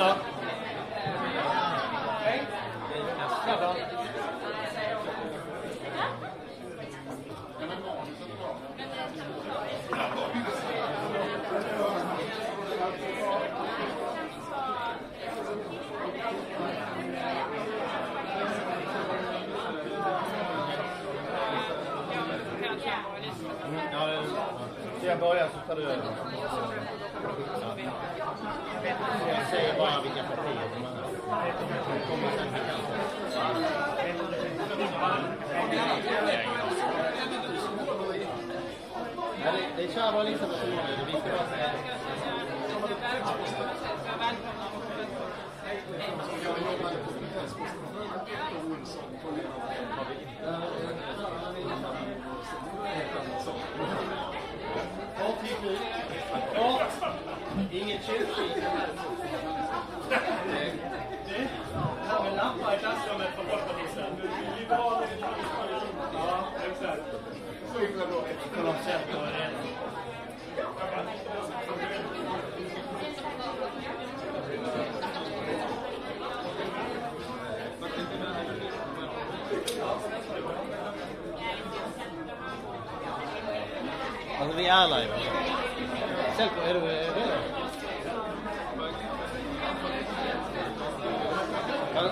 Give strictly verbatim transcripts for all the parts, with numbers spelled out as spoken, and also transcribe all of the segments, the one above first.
Grabbar. Grabbar. Så jag börjar så tar du över. Jag säger bara vilka partier som är. Det är Chava och Lisa på skolan. Vi ska bara säga det. Ja, inget tjuvskit. Det har en lampa i klassrummet från folkpartisten. Ja, exakt. Så himla bra. Kolla om sätt och redan. Alltså vi är alla ju. Selko, är du redo? Ja.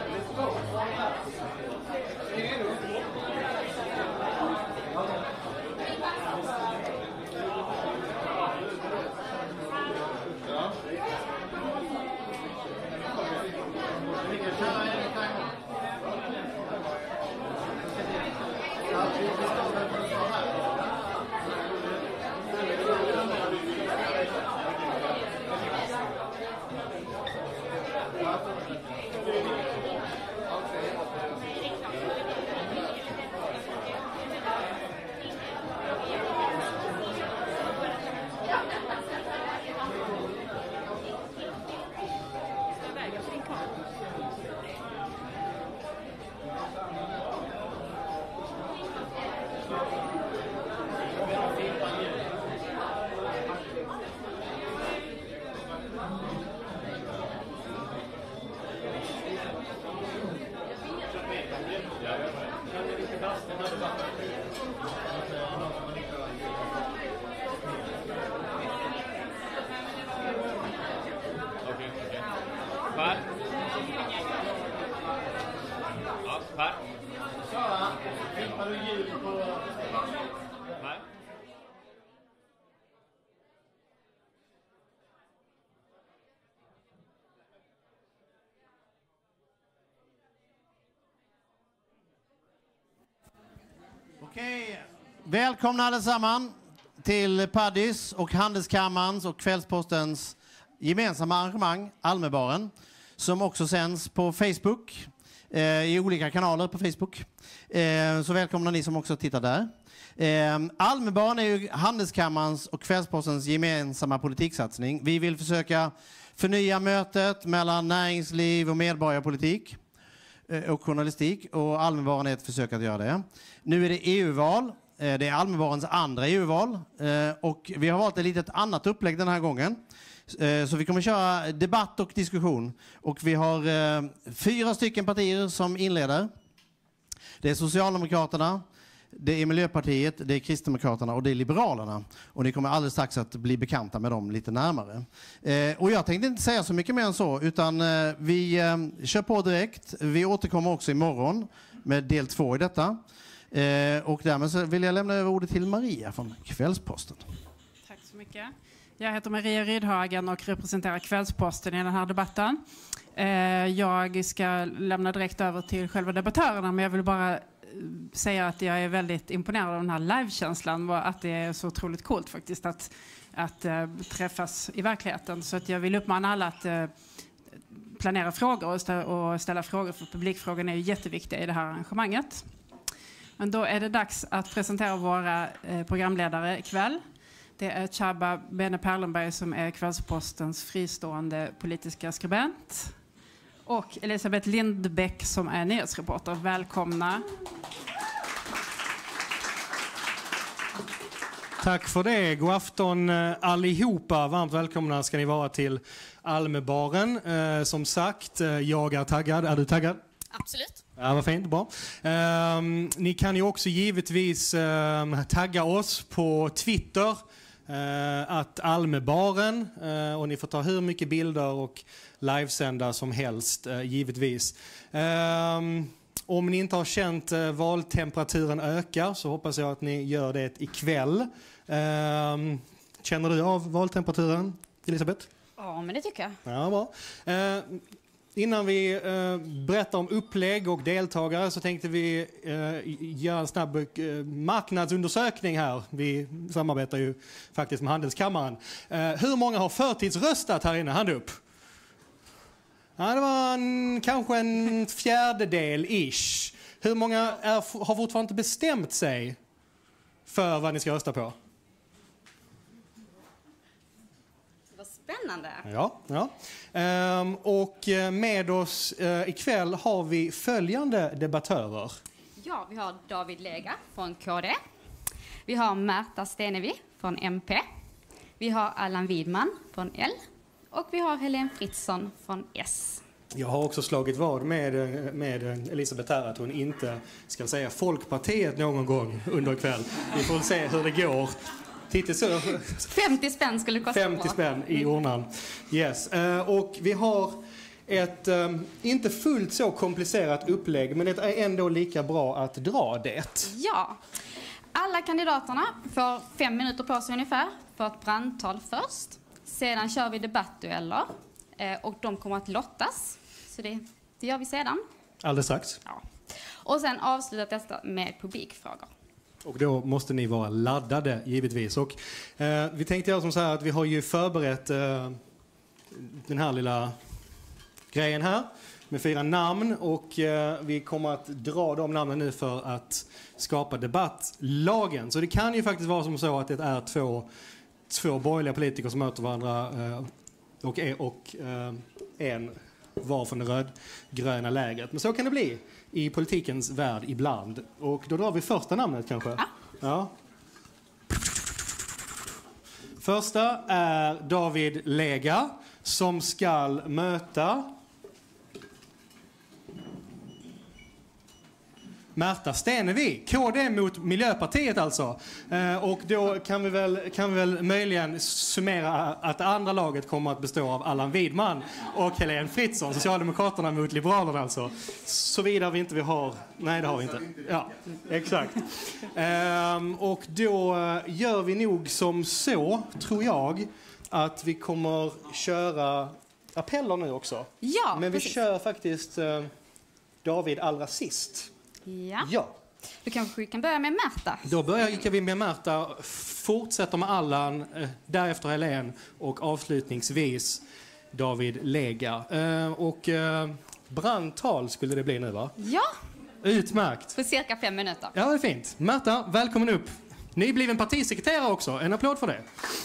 Okej, välkomna allesammans till Paddys och Handelskammarens och Kvällspostens gemensamma arrangemang, Almebaren, som också sänds på Facebook, eh, i olika kanaler på Facebook. Eh, så välkomna ni som också tittar där. Eh, Almebaren är ju Handelskammarens och Kvällspostens gemensamma politiksatsning. Vi vill försöka förnya mötet mellan näringsliv och medborgarpolitik och journalistik, och Almebaren är ett försök att göra det. Nu är det E U-val. Det är Almebarens andra E U-val. Och vi har valt ett litet annat upplägg den här gången. Så vi kommer köra debatt och diskussion. Och vi har fyra stycken partier som inleder. Det är Socialdemokraterna, det är Miljöpartiet, det är Kristdemokraterna och det är Liberalerna. Och ni kommer alldeles strax att bli bekanta med dem lite närmare. Eh, och jag tänkte inte säga så mycket mer än så, utan eh, vi eh, kör på direkt. Vi återkommer också imorgon med del två i detta. Eh, och därmed så vill jag lämna över ordet till Maria från Kvällsposten. Tack så mycket. Jag heter Maria Rydhagen och representerar Kvällsposten i den här debatten. Eh, jag ska lämna direkt över till själva debattörerna, men jag vill bara säga att jag är väldigt imponerad av den här livekänslan, att det är så otroligt coolt faktiskt att, att äh, träffas i verkligheten. Så att jag vill uppmana alla att äh, planera frågor och ställa, och ställa frågor, för publikfrågorna är ju jätteviktiga i det här arrangemanget. Men då är det dags att presentera våra äh, programledare ikväll. Det är Chaba Bene Perlenberg som är Kvällspostens fristående politiska skribent. Och Elisabeth Lindbäck som är nyhetsreporter. Välkomna. Tack för det. God afton allihopa. Varmt välkomna ska ni vara till Almebaren. Eh, som sagt, jag är taggad. Är du taggad? Absolut. Ja, vad fint. Bra. Eh, ni kan ju också givetvis eh, tagga oss på Twitter. Eh, att Almebaren. Eh, och ni får ta hur mycket bilder och livesända som helst, eh, givetvis. Eh, Om ni inte har känt eh, valtemperaturen öka så hoppas jag att ni gör det ikväll. Eh, känner du av valtemperaturen, Elisabeth? Ja, men det tycker jag. Ja, bra. Eh, innan vi eh, berättar om upplägg och deltagare så tänkte vi eh, göra en snabb eh, marknadsundersökning här. Vi samarbetar ju faktiskt med Handelskammaren. Eh, hur många har förtidsröstat här inne? Hand upp. Ja, det var en, kanske en fjärdedel-ish. Hur många är, har fortfarande inte bestämt sig för vad ni ska rösta på? Vad spännande. Ja, ja. Ehm, och med oss eh, ikväll har vi följande debattörer. Ja, vi har David Lega från K D. Vi har Märta Stenevi från M P. Vi har Allan Widman från L. Och vi har Helene Fritzon från S. Jag har också slagit vad med, med Elisabeth här att hon inte ska säga Folkpartiet någon gång under kväll. Vi får se hur det går. Titta så. femtio spänn skulle det kosta. femtio spänn i urnan. Yes. Uh, och vi har ett um, inte fullt så komplicerat upplägg, men det är ändå lika bra att dra det. Ja. Alla kandidaterna får fem minuter på sig ungefär för ett brandtal först. Sedan kör vi debattdueller eh, och de kommer att lottas. Så det, det gör vi sedan. Alldeles strax. Ja. Och sen avslutar detta med publikfrågor. Och då måste ni vara laddade, givetvis. Och eh, vi tänkte göra som så här att vi har ju förberett eh, den här lilla grejen här med fyra namn. Och eh, vi kommer att dra de namnen nu för att skapa debattlagen. Så det kan ju faktiskt vara som så att det är två, två borgerliga politiker som möter varandra eh, och, och eh, en var från det rödgröna lägret. Men så kan det bli i politikens värld ibland. Och då drar vi första namnet kanske. Ja. Ja. Första är David Lega som ska möta Märta Stenevi, K D mot Miljöpartiet alltså. Eh, och då kan vi, väl, kan vi väl möjligen summera att det andra laget kommer att bestå av Allan Widman och Helene Fritzon, Socialdemokraterna mot Liberalerna alltså. Såvida vi inte vi har... Nej, det har vi inte. Ja, exakt. Eh, och då gör vi nog som så, tror jag, att vi kommer köra appeller nu också. Ja, Men vi precis. kör faktiskt eh, David allra sist. Ja. Ja. Då kanske vi kan börja med Märta. Då börjar vi med Märta, fortsätter med Allan, därefter Helene och avslutningsvis David Lega. Eh, och eh, brandtal skulle det bli nu, va? Ja, Utmärkt. för cirka fem minuter. Ja, det är fint. Märta, välkommen upp. Ni blev en partisekreterare också. En applåd för det.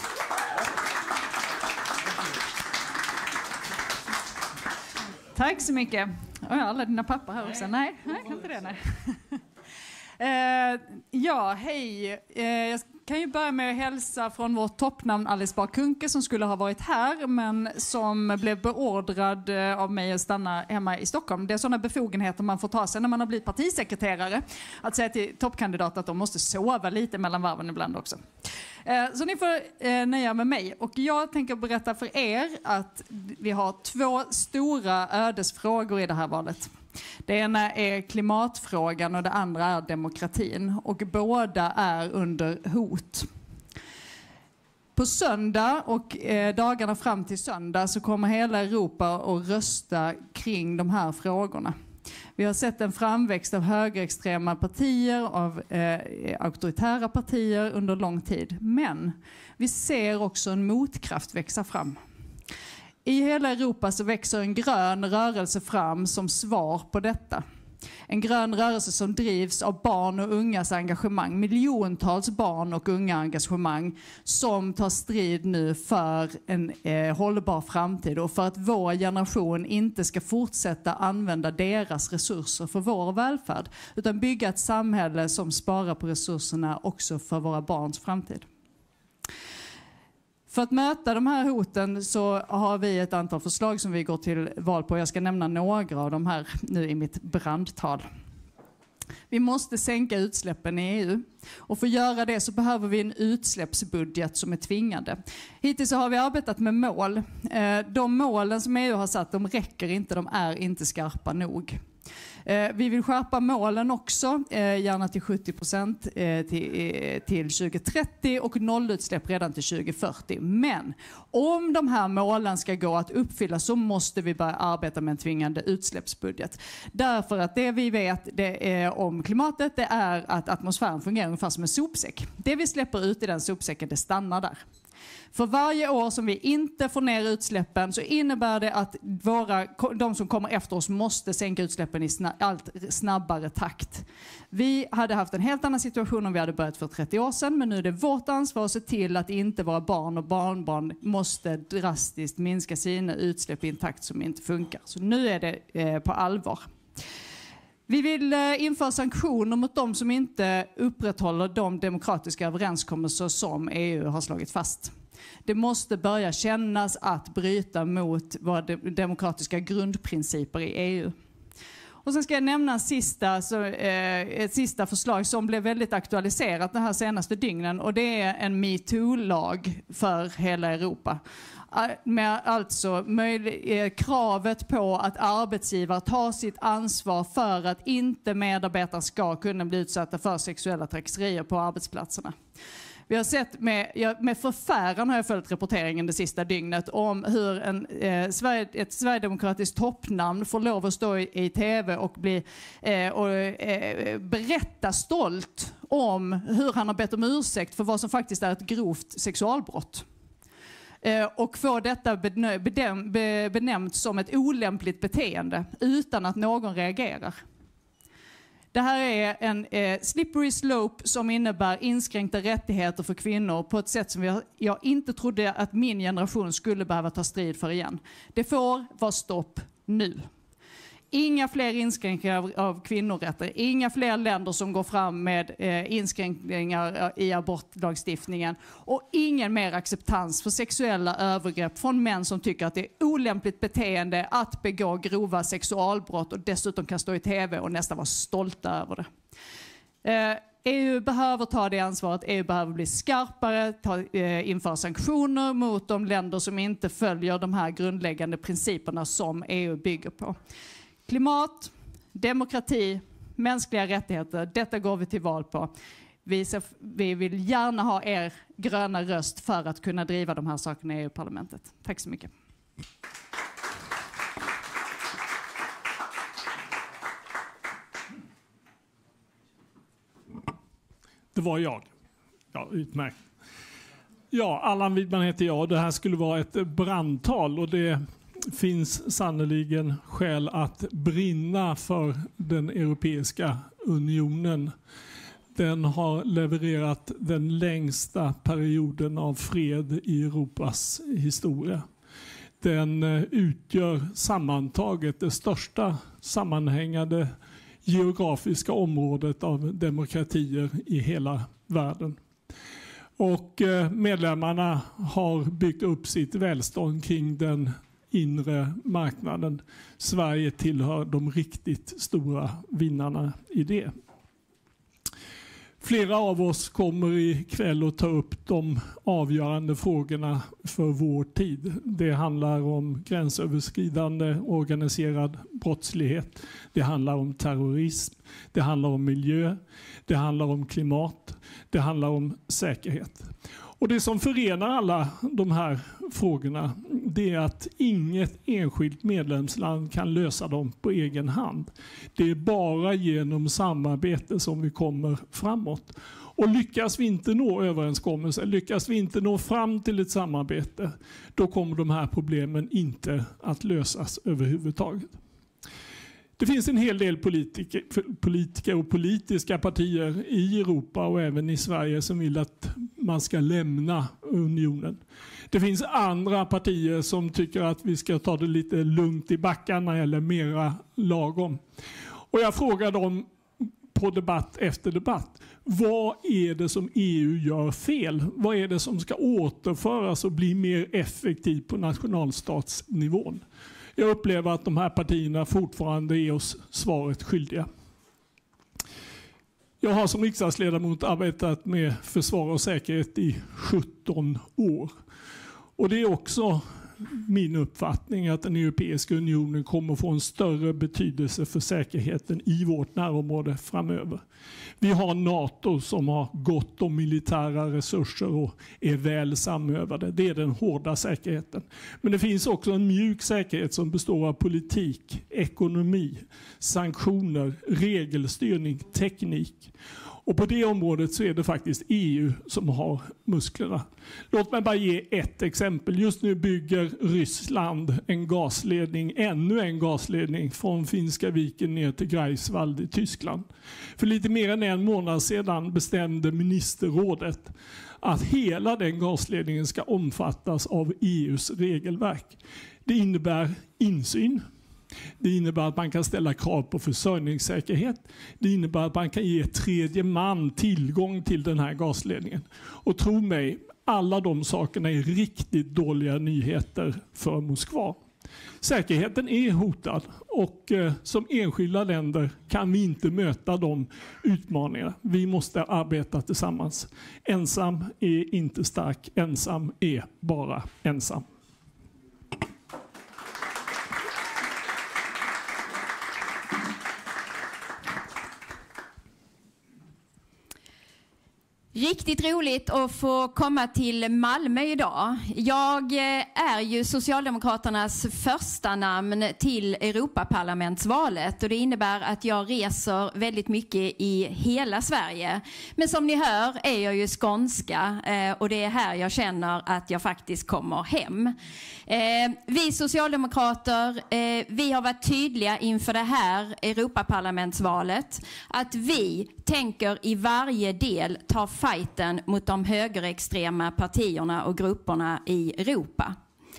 Tack så mycket. Oh, ja, alla dina papper här också. Nej, nej, kan inte det. Nej. uh, ja, hej. Uh, jag kan ju börja med att hälsa från vårt toppnamn Alice Bah Kuhnke som skulle ha varit här men som blev beordrad uh, av mig att stanna hemma i Stockholm. Det är sådana befogenheter man får ta sig när man har blivit partisekreterare. Att säga till toppkandidater att de måste sova lite mellan varven ibland också. Så ni får eh, nöja med mig. Och jag tänker berätta för er att vi har två stora ödesfrågor i det här valet. Det ena är klimatfrågan och det andra är demokratin. Och båda är under hot. På söndag och eh, dagarna fram till söndag så kommer hela Europa att rösta kring de här frågorna. Vi har sett en framväxt av högerextrema partier, av eh, auktoritära partier under lång tid. Men vi ser också en motkraft växa fram. I hela Europa så växer en grön rörelse fram som svar på detta. En grön rörelse som drivs av barn och ungas engagemang. Miljontals barn och unga engagemang som tar strid nu för en eh, hållbar framtid och för att vår generation inte ska fortsätta använda deras resurser för vår välfärd utan bygga ett samhälle som sparar på resurserna också för våra barns framtid. För att möta de här hoten så har vi ett antal förslag som vi går till val på. Jag ska nämna några av de här nu i mitt brandtal. Vi måste sänka utsläppen i E U. Och för att göra det så behöver vi en utsläppsbudget som är tvingande. Hittills så har vi arbetat med mål. De målen som E U har satt, de räcker inte, de är inte skarpa nog. Vi vill skärpa målen också, gärna till sjuttio procent till, till tjugo trettio och nollutsläpp redan till tjugo fyrtio. Men om de här målen ska gå att uppfylla så måste vi börja arbeta med en tvingande utsläppsbudget. Därför att det vi vet det är om klimatet, det är att atmosfären fungerar ungefär som en sopsäck. Det vi släpper ut i den sopsäcken, det stannar där. För varje år som vi inte får ner utsläppen så innebär det att våra, de som kommer efter oss måste sänka utsläppen i snabb, allt snabbare takt. Vi hade haft en helt annan situation om vi hade börjat för trettio år sedan, men nu är det vårt ansvar att se till att inte våra barn och barnbarn måste drastiskt minska sina utsläpp i en takt som inte funkar. Så nu är det eh, på allvar. Vi vill införa sanktioner mot de som inte upprätthåller de demokratiska överenskommelser som E U har slagit fast. Det måste börja kännas att bryta mot våra demokratiska grundprinciper i E U. Och sen ska jag nämna en sista, så, eh, ett sista förslag som blev väldigt aktualiserat de här senaste dygnen, och det är en MeToo-lag för hela Europa. Med alltså möjlig, kravet på att arbetsgivare tar sitt ansvar för att inte medarbetare ska kunna bli utsatta för sexuella trakasserier på arbetsplatserna. Vi har sett med, med förfäran har jag följt rapporteringen det sista dygnet om hur en, eh, Sverige, ett sverigedemokratiskt toppnamn får lov att stå i, i tv och, bli, eh, och eh, berätta stolt om hur han har bett om ursäkt för vad som faktiskt är ett grovt sexualbrott. Eh, och få detta benä, bedäm, be, benämnt som ett olämpligt beteende utan att någon reagerar. Det här är en eh, slippery slope som innebär inskränkta rättigheter för kvinnor på ett sätt som jag, jag inte trodde att min generation skulle behöva ta strid för igen. Det får vara stopp nu. Inga fler inskränkningar av, av kvinnorätter, inga fler länder som går fram med eh, inskränkningar i abortlagstiftningen och ingen mer acceptans för sexuella övergrepp från män som tycker att det är olämpligt beteende att begå grova sexualbrott och dessutom kan stå i tv och nästan vara stolta över det. Eh, E U behöver ta det ansvaret, E U behöver bli skarpare, ta, eh, införa sanktioner mot de länder som inte följer de här grundläggande principerna som E U bygger på. Klimat, demokrati, mänskliga rättigheter, detta går vi till val på. Vi, ser, vi vill gärna ha er gröna röst för att kunna driva de här sakerna i E U-parlamentet. Tack så mycket. Det var jag. Ja, utmärkt. Ja, Allan Widman heter jag. Det här skulle vara ett brandtal och det finns sannoliken skäl att brinna för den Europeiska unionen. Den har levererat den längsta perioden av fred i Europas historia. Den utgör sammantaget det största sammanhängande geografiska området av demokratier i hela världen. Och medlemmarna har byggt upp sitt välstånd kring den inre marknaden. Sverige tillhör de riktigt stora vinnarna i det. Flera av oss kommer ikväll att ta upp de avgörande frågorna för vår tid. Det handlar om gränsöverskridande organiserad brottslighet. Det handlar om terrorism. Det handlar om miljö. Det handlar om klimat. Det handlar om säkerhet. Och det som förenar alla de här frågorna, det är att inget enskilt medlemsland kan lösa dem på egen hand. Det är bara genom samarbete som vi kommer framåt. Och lyckas vi inte nå överenskommelser, lyckas vi inte nå fram till ett samarbete, då kommer de här problemen inte att lösas överhuvudtaget. Det finns en hel del politiker, politiker och politiska partier i Europa och även i Sverige som vill att man ska lämna unionen. Det finns andra partier som tycker att vi ska ta det lite lugnt i backarna eller mera lagom. Och jag frågar de på debatt efter debatt. Vad är det som E U gör fel? Vad är det som ska återföras och bli mer effektivt på nationalstatsnivån? Jag upplever att de här partierna fortfarande är oss svaret skyldiga. Jag har som riksdagsledamot arbetat med försvar och säkerhet i sjutton år. Och det är också min uppfattning att den Europeiska unionen kommer att få en större betydelse för säkerheten i vårt närområde framöver. Vi har NATO som har gott om militära resurser och är väl samövade. Det är den hårda säkerheten. Men det finns också en mjuk säkerhet som består av politik, ekonomi, sanktioner, regelstyrning, teknik. Och på det området så är det faktiskt E U som har musklerna. Låt mig bara ge ett exempel. Just nu bygger Ryssland en gasledning, ännu en gasledning från Finska viken ner till Greifswald i Tyskland. För lite mer än en månad sedan bestämde ministerrådet att hela den gasledningen ska omfattas av E U:s regelverk. Det innebär insyn. Det innebär att man kan ställa krav på försörjningssäkerhet. Det innebär att man kan ge tredje man tillgång till den här gasledningen. Och tro mig, alla de sakerna är riktigt dåliga nyheter för Moskva. Säkerheten är hotad och eh, som enskilda länder kan vi inte möta de utmaningarna. Vi måste arbeta tillsammans. Ensam är inte stark, ensam är bara ensam. Riktigt roligt att få komma till Malmö idag. Jag är ju Socialdemokraternas första namn till Europaparlamentsvalet och det innebär att jag reser väldigt mycket i hela Sverige. Men som ni hör är jag ju skånska och det är här jag känner att jag faktiskt kommer hem. Vi socialdemokrater, vi har varit tydliga inför det här Europaparlamentsvalet att vi tänker i varje del ta fighten mot de högerextrema partierna och grupperna i Europa.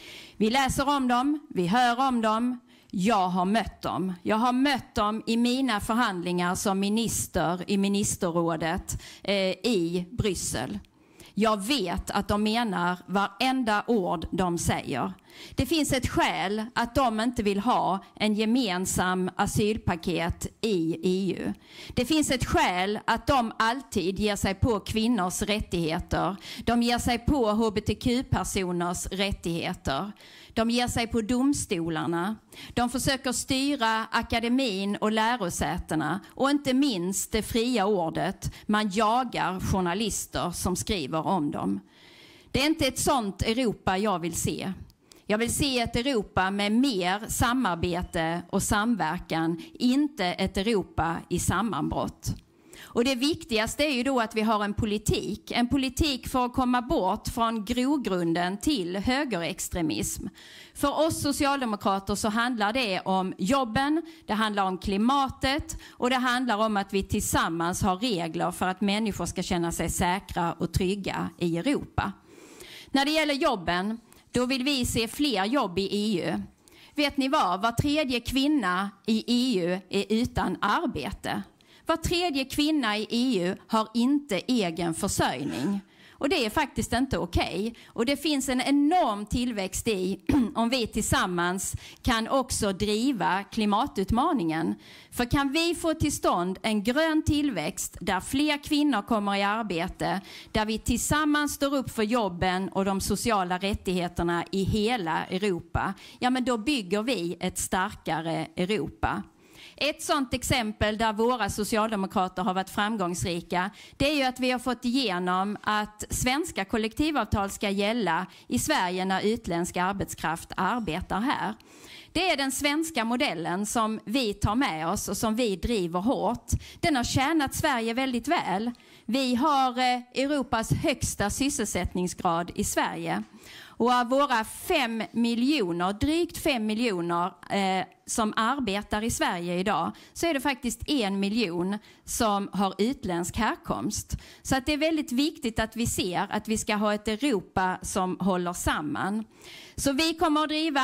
Vi läser om dem, vi hör om dem, jag har mött dem. Jag har mött dem i mina förhandlingar som minister i ministerrådet eh, i Bryssel. Jag vet att de menar varenda ord de säger. Det finns ett skäl att de inte vill ha en gemensam asylpaket i E U. Det finns ett skäl att de alltid ger sig på kvinnors rättigheter. De ger sig på H B T Q-personers rättigheter. De ger sig på domstolarna. De försöker styra akademin och lärosätena. Och inte minst det fria ordet. Man jagar journalister som skriver om dem. Det är inte ett sånt Europa jag vill se. Jag vill se ett Europa med mer samarbete och samverkan, inte ett Europa i sammanbrott. Och det viktigaste är ju då att vi har en politik. En politik för att komma bort från grogrunden till högerextremism. För oss socialdemokrater så handlar det om jobben, det handlar om klimatet och det handlar om att vi tillsammans har regler för att människor ska känna sig säkra och trygga i Europa. När det gäller jobben, då vill vi se fler jobb i E U. Vet ni vad? Var tredje kvinna i E U är utan arbete. Var tredje kvinna i E U har inte egen försörjning. Och det är faktiskt inte okej. Och det finns en enorm tillväxt i om vi tillsammans kan också driva klimatutmaningen. För kan vi få till stånd en grön tillväxt där fler kvinnor kommer i arbete, där vi tillsammans står upp för jobben och de sociala rättigheterna i hela Europa, ja men då bygger vi ett starkare Europa. Ett sådant exempel där våra socialdemokrater har varit framgångsrika, det är ju att vi har fått igenom att svenska kollektivavtal ska gälla i Sverige när utländsk arbetskraft arbetar här. Det är den svenska modellen som vi tar med oss och som vi driver hårt. Den har tjänat Sverige väldigt väl. Vi har Europas högsta sysselsättningsgrad i Sverige. Och av våra fem miljoner, drygt fem miljoner eh, som arbetar i Sverige idag, så är det faktiskt en miljon som har utländsk härkomst. Så att det är väldigt viktigt att vi ser att vi ska ha ett Europa som håller samman. Så vi kommer att driva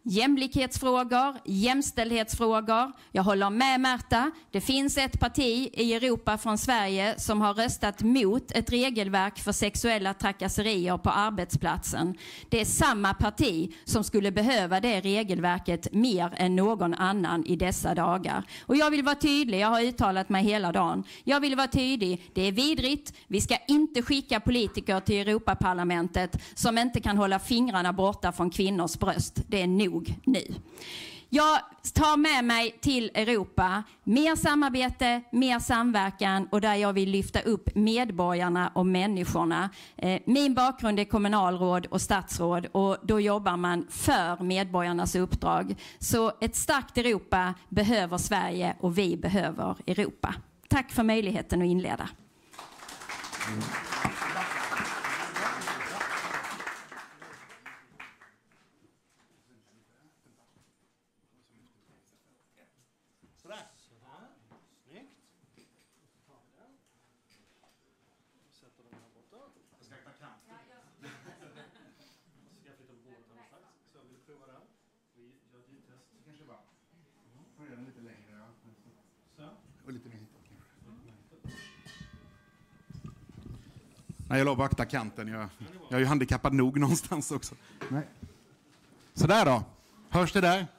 jämlikhetsfrågor, jämställdhetsfrågor. Jag håller med Märta. Det finns ett parti i Europa från Sverige som har röstat mot ett regelverk för sexuella trakasserier på arbetsplatsen. Det är samma parti som skulle behöva det regelverket mer än någon annan i dessa dagar. Och jag vill vara tydlig, jag har uttalat mig hela dagen. Jag vill vara tydlig, det är vidrigt. Vi ska inte skicka politiker till Europaparlamentet som inte kan hålla fingrarna borta från kvinnors bröst. Det är nog nu. Jag tar med mig till Europa mer samarbete, mer samverkan och där jag vill lyfta upp medborgarna och människorna. Eh, min bakgrund är kommunalråd och statsråd och då jobbar man för medborgarnas uppdrag. Så ett starkt Europa behöver Sverige och vi behöver Europa. Tack för möjligheten att inleda. Nej, jag lovar akta kanten. Jag, jag är ju handikappad nog någonstans också. Nej. Så där då. Hörs det där?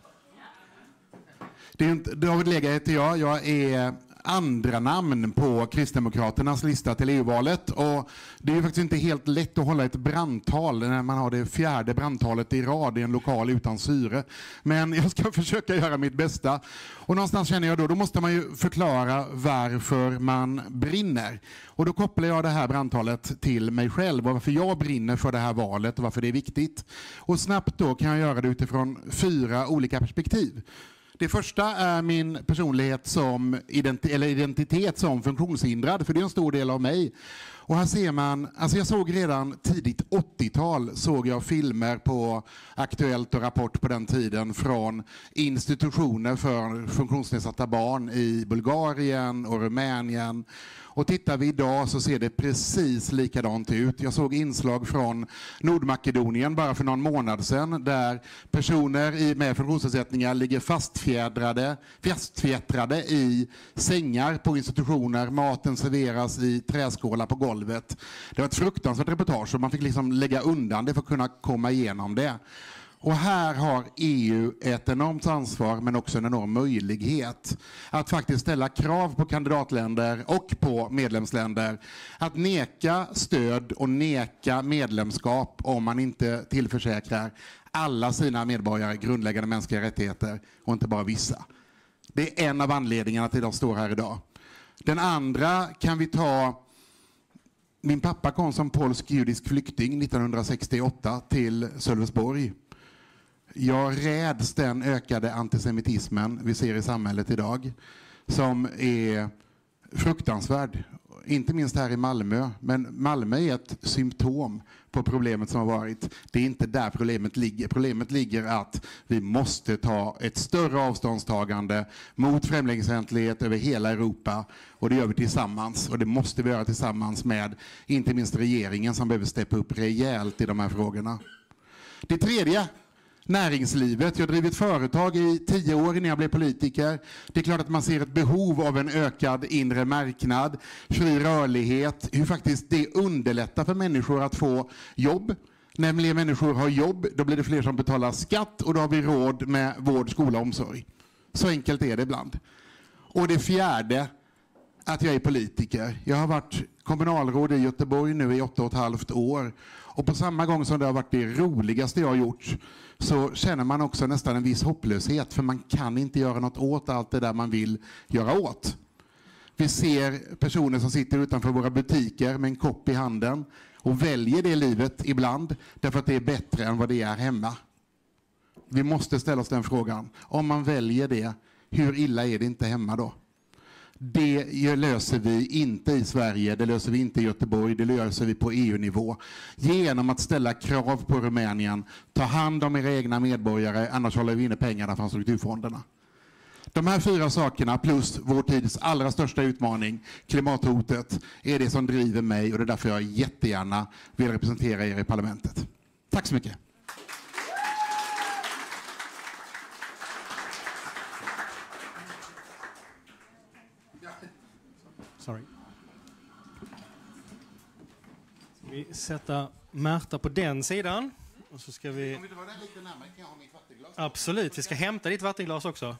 Det är inte, David Lega heter jag. Jag är andra namn på Kristdemokraternas lista till E U-valet. Och det är ju faktiskt inte helt lätt att hålla ett brandtal när man har det fjärde brandtalet i rad i en lokal utan syre. Men jag ska försöka göra mitt bästa. Och någonstans känner jag då, då måste man ju förklara varför man brinner. Och då kopplar jag det här brandtalet till mig själv och varför jag brinner för det här valet och varför det är viktigt. Och snabbt då kan jag göra det utifrån fyra olika perspektiv. Det första är min personlighet som identi- eller identitet som funktionshindrad, för det är en stor del av mig. Och här ser man, alltså jag såg redan tidigt åttiotal såg jag filmer på Aktuellt och Rapport på den tiden från institutioner för funktionsnedsatta barn i Bulgarien och Rumänien. Och tittar vi idag så ser det precis likadant ut. Jag såg inslag från Nordmakedonien bara för någon månad sedan där personer med funktionsnedsättningar ligger fastfjädrade, fastfjättrade i sängar på institutioner. Maten serveras i träskålar på golvet. Det var ett fruktansvärt reportage och man fick liksom lägga undan det för att kunna komma igenom det. Och här har E U ett enormt ansvar men också en enorm möjlighet att faktiskt ställa krav på kandidatländer och på medlemsländer att neka stöd och neka medlemskap om man inte tillförsäkrar alla sina medborgare grundläggande mänskliga rättigheter och inte bara vissa. Det är en av anledningarna till att de står här idag. Den andra kan vi ta. Min pappa kom som polsk-judisk flykting nittonhundrasextioåtta till Sölvesborg. Jag räds den ökade antisemitismen vi ser i samhället idag som är fruktansvärd. Inte minst här i Malmö. Men Malmö är ett symptom på problemet som har varit. Det är inte där problemet ligger. Problemet ligger att vi måste ta ett större avståndstagande mot främlingsfientlighet över hela Europa. Och det gör vi tillsammans. Och det måste vi göra tillsammans med inte minst regeringen som behöver steppa upp rejält i de här frågorna. Det tredje, näringslivet. Jag har drivit företag i tio år innan jag blev politiker. Det är klart att man ser ett behov av en ökad inre marknad, fri rörlighet, hur faktiskt det underlättar för människor att få jobb. Nämligen människor har jobb, då blir det fler som betalar skatt och då har vi råd med vård, skola och omsorg. Så enkelt är det ibland. Och det fjärde, att jag är politiker. Jag har varit kommunalråd i Göteborg nu i åtta och ett halvt år. Och på samma gång som det har varit det roligaste jag har gjort så känner man också nästan en viss hopplöshet för man kan inte göra något åt allt det där man vill göra åt. Vi ser personer som sitter utanför våra butiker med en kopp i handen och väljer det livet ibland därför att det är bättre än vad det är hemma. Vi måste ställa oss den frågan. Om man väljer det, hur illa är det inte hemma då? Det löser vi inte i Sverige, det löser vi inte i Göteborg, det löser vi på E U-nivå. Genom att ställa krav på Rumänien, ta hand om era egna medborgare, annars håller vi inne pengarna från strukturfonderna. De här fyra sakerna plus vår tids allra största utmaning, klimathotet, är det som driver mig och det är därför jag jättegärna vill representera er i parlamentet. Tack så mycket. Sorry. Vi sätter Märta på den sidan. Och så ska vi... Om vi drar den lite närmare kan jag ha mitt vattenglas. Absolut, vi ska hämta ditt vattenglas också.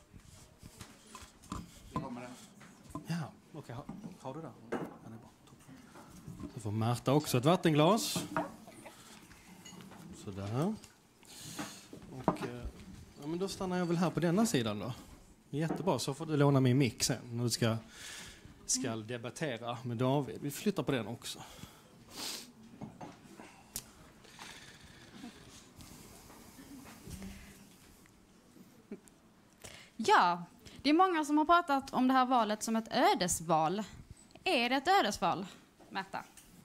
Ja, okej. Okay. Har, har du det? Den är bra. Så får Märta också ett vattenglas. Sådär. Och, ja, men då stannar jag väl här på denna sidan då. Jättebra, så får du låna min mick sen när du ska, ska debattera med David. Vi flyttar på den också. Ja, det är många som har pratat om det här valet som ett ödesval. Är det ett ödesval, Märta?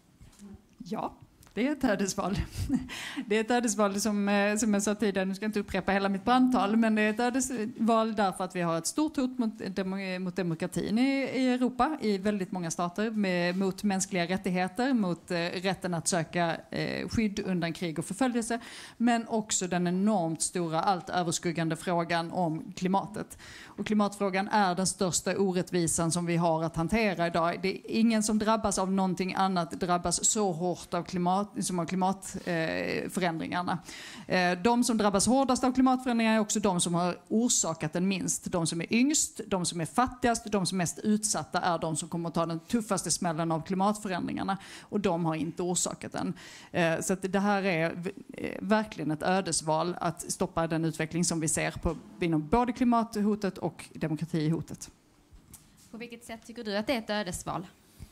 Ja, det är ett ödesval. Det är ett ödesval som, som jag sa tidigare, nu ska jag inte upprepa hela mitt brandtal, men det är ett ödesval därför att vi har ett stort hot mot, dem, mot demokratin i, i Europa, i väldigt många stater, med, mot mänskliga rättigheter, mot eh, rätten att söka eh, skydd undan krig och förföljelse, men också den enormt stora, allt överskuggande frågan om klimatet. Och klimatfrågan är den största orättvisan som vi har att hantera idag. Det är ingen som drabbas av någonting annat drabbas så hårt av klimat som av klimatförändringarna. Eh, de som drabbas hårdast av klimatförändringar är också de som har orsakat den minst. De som är yngst, de som är fattigast, de som är mest utsatta är de som kommer att ta den tuffaste smällen av klimatförändringarna. Och de har inte orsakat den. Eh, så att det här är v- verkligen ett ödesval att stoppa den utveckling som vi ser på, inom både klimathotet och demokratihotet. På vilket sätt tycker du att det är ett ödesval?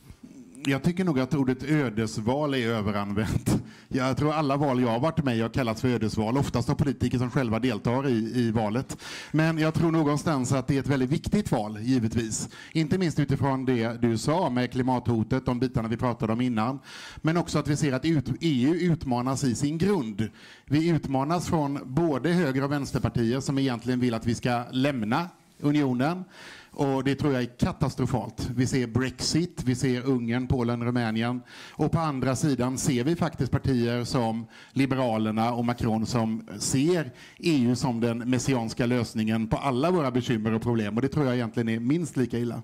Jag tycker nog att ordet ödesval är överanvänt. Jag tror alla val jag har varit med i har kallats för ödesval. Oftast av politiker som själva deltar i, i valet. Men jag tror någonstans att det är ett väldigt viktigt val, givetvis. Inte minst utifrån det du sa med klimathotet, de bitarna vi pratade om innan. Men också att vi ser att ut, E U utmanas i sin grund. Vi utmanas från både höger- och vänsterpartier som egentligen vill att vi ska lämna unionen. Och det tror jag är katastrofalt. Vi ser Brexit, vi ser Ungern, Polen, Rumänien. Och på andra sidan ser vi faktiskt partier som Liberalerna och Macron som ser E U som den messianska lösningen på alla våra bekymmer och problem. Och det tror jag egentligen är minst lika illa.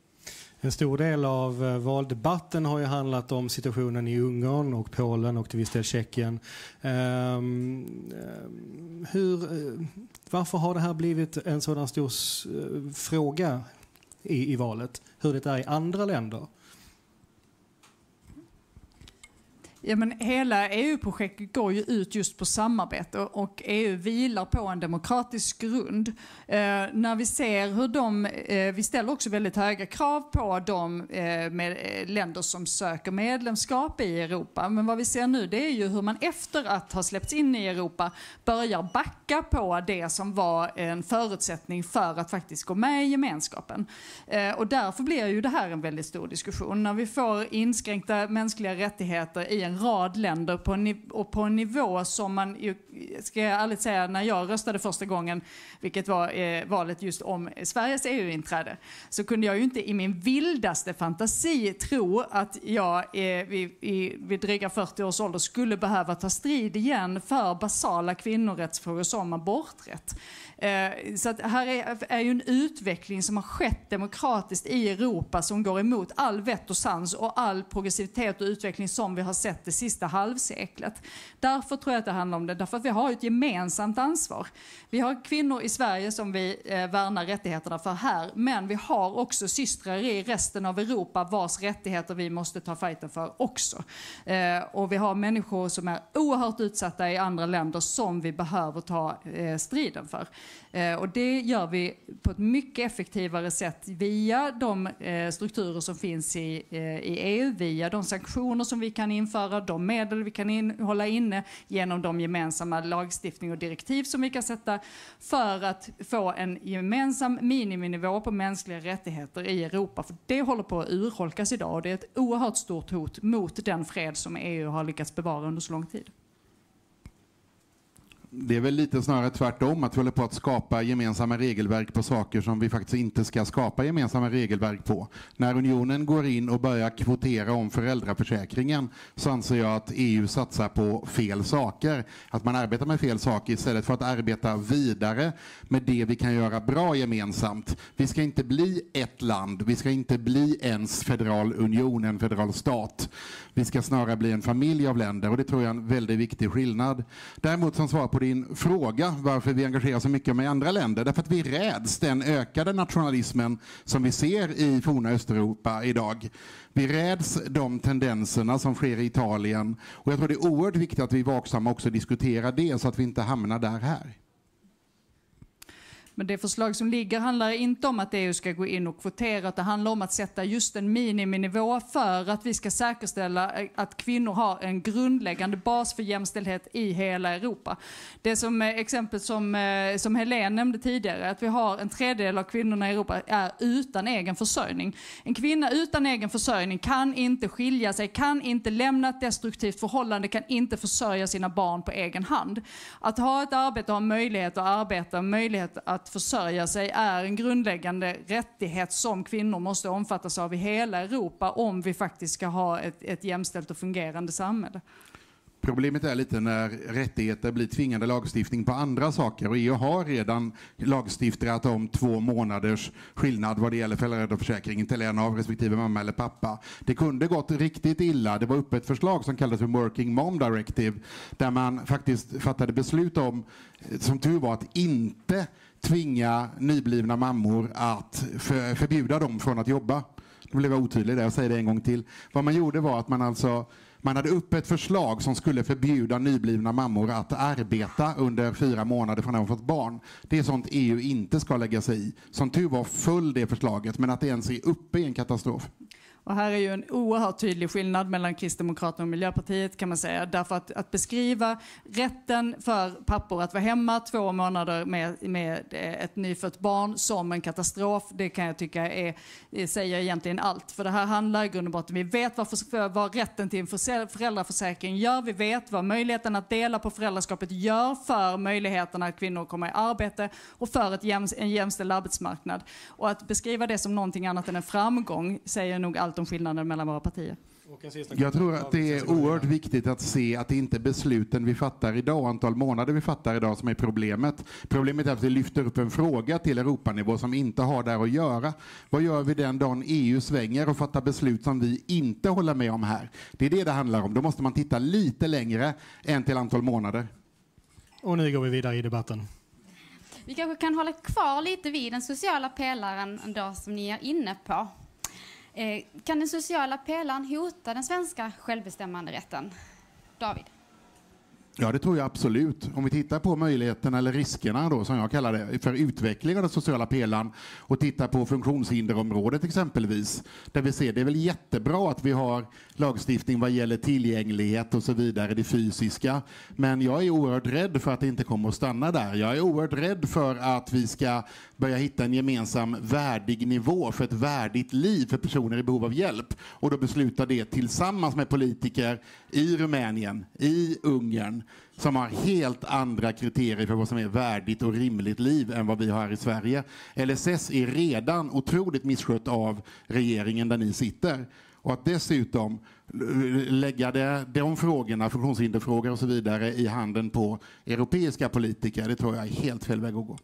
En stor del av valdebatten har ju handlat om situationen i Ungern och Polen och till viss del Tjeckien. Um, hur, varför har det här blivit en sådan stor uh, fråga i, i valet? Hur det är i andra länder? Ja, men hela E U-projektet går ju ut just på samarbete och E U vilar på en demokratisk grund. Eh, när vi ser hur de, eh, vi ställer också väldigt höga krav på de eh, med, eh, länder som söker medlemskap i Europa. Men vad vi ser nu det är ju hur man efter att ha släppts in i Europa börjar backa på det som var en förutsättning för att faktiskt gå med i gemenskapen. Eh, och därför blir ju det här en väldigt stor diskussion. När vi får inskränkta mänskliga rättigheter i en rad länder på en, niv- och på en nivå som man, ska jag ärligt säga, när jag röstade första gången, vilket var eh, valet just om Sveriges E U-inträde, så kunde jag ju inte i min vildaste fantasi tro att jag eh, vid, i, vid dryga fyrtio års ålder skulle behöva ta strid igen för basala kvinnorättsfrågor som aborträtt. Eh, så att här är, är ju en utveckling som har skett demokratiskt i Europa som går emot all vett och sans och all progressivitet och utveckling som vi har sett det sista halvseklet. Därför tror jag att det handlar om det. Därför att vi har ett gemensamt ansvar. Vi har kvinnor i Sverige som vi eh, värnar rättigheterna för här. Men vi har också systrar i resten av Europa vars rättigheter vi måste ta fighten för också. Eh, och vi har människor som är oerhört utsatta i andra länder som vi behöver ta eh, striden för. Eh, och det gör vi på ett mycket effektivare sätt via de eh, strukturer som finns i, eh, i E U, via de sanktioner som vi kan införa, de medel vi kan in, hålla inne genom de gemensamma lagstiftning och direktiv som vi kan sätta för att få en gemensam miniminivå på mänskliga rättigheter i Europa. För det håller på att urholkas idag och det är ett oerhört stort hot mot den fred som E U har lyckats bevara under så lång tid. Det är väl lite snarare tvärtom, att vi håller på att skapa gemensamma regelverk på saker som vi faktiskt inte ska skapa gemensamma regelverk på. När unionen går in och börjar kvotera om föräldraförsäkringen så anser jag att E U satsar på fel saker. Att man arbetar med fel saker istället för att arbeta vidare med det vi kan göra bra gemensamt. Vi ska inte bli ett land, vi ska inte bli ens federal union, en federal stat. Vi ska snarare bli en familj av länder, och det tror jag är en väldigt viktig skillnad. Däremot som svar på din fråga varför vi engagerar så mycket med andra länder, därför att vi räds den ökade nationalismen som vi ser i forna Östeuropa idag. Vi räds de tendenserna som sker i Italien, och jag tror det är oerhört viktigt att vi vaksamma också diskuterar det så att vi inte hamnar där här. Men det förslag som ligger handlar inte om att E U ska gå in och kvotera, det handlar om att sätta just en miniminivå för att vi ska säkerställa att kvinnor har en grundläggande bas för jämställdhet i hela Europa. Det som exempel som, som Helene nämnde tidigare, att vi har en tredjedel av kvinnorna i Europa är utan egen försörjning. En kvinna utan egen försörjning kan inte skilja sig, kan inte lämna ett destruktivt förhållande, kan inte försörja sina barn på egen hand. Att ha ett arbete och ha möjlighet att arbeta, möjlighet att försörja sig är en grundläggande rättighet som kvinnor måste omfattas av i hela Europa om vi faktiskt ska ha ett, ett jämställt och fungerande samhälle. Problemet är lite när rättigheter blir tvingande lagstiftning på andra saker, och E U har redan lagstiftat om två månaders skillnad vad det gäller föräldraförsäkringen till en av respektive mamma eller pappa. Det kunde gått riktigt illa. Det var uppe ett förslag som kallades för Working Mom Directive där man faktiskt fattade beslut om, som tur var, att inte tvinga nyblivna mammor att för, förbjuda dem från att jobba. Nu blev jag otydlig där, jag säger det en gång till. Vad man gjorde var att man alltså man hade upp ett förslag som skulle förbjuda nyblivna mammor att arbeta under fyra månader från att de fått barn. Det är sånt E U inte ska lägga sig i. Som tur var full det förslaget, men att det ens är uppe i en katastrof. Och här är ju en oerhört tydlig skillnad mellan Kristdemokraterna och Miljöpartiet, kan man säga. Därför att, att beskriva rätten för pappor att vara hemma två månader med, med ett nyfött barn som en katastrof, det kan jag tycka är, säger egentligen allt. För det här handlar i grund och botten, vi vet vad, för, vad rätten till en föräldraförsäkring gör, vi vet vad möjligheten att dela på föräldraskapet gör för möjligheten att kvinnor kommer i arbete och för ett jäms, en jämställd arbetsmarknad. Och att beskriva det som någonting annat än en framgång säger nog allt om skillnaden mellan våra partier. Jag tror att det är oerhört viktigt att se att det inte är besluten vi fattar idag, antal månader vi fattar idag, som är problemet. Problemet är att vi lyfter upp en fråga till Europanivå som inte har där att göra. Vad gör vi den dagen E U svänger och fattar beslut som vi inte håller med om här? Det är det det handlar om. Då måste man titta lite längre än till antal månader. Och nu går vi vidare i debatten. Vi kanske kan hålla kvar lite vid den sociala pelaren då, som ni är inne på. Eh, kan den sociala pelaren hota den svenska självbestämmanderätten? David? Ja, det tror jag absolut. Om vi tittar på möjligheterna eller riskerna då, som jag kallar det, för utveckling av den sociala pelaren och tittar på funktionshinderområdet exempelvis, där vi ser det är väl jättebra att vi har lagstiftning vad gäller tillgänglighet och så vidare, det fysiska. Men jag är oerhört rädd för att det inte kommer att stanna där. Jag är oerhört rädd för att vi ska börja hitta en gemensam värdig nivå för ett värdigt liv för personer i behov av hjälp. Och då beslutar det tillsammans med politiker i Rumänien, i Ungern, som har helt andra kriterier för vad som är värdigt och rimligt liv än vad vi har i Sverige. L S S är redan otroligt misskött av regeringen där ni sitter. Och att dessutom lägga det, de frågorna, funktionshinderfrågor och så vidare, i handen på europeiska politiker, det tror jag är helt fel väg att gå.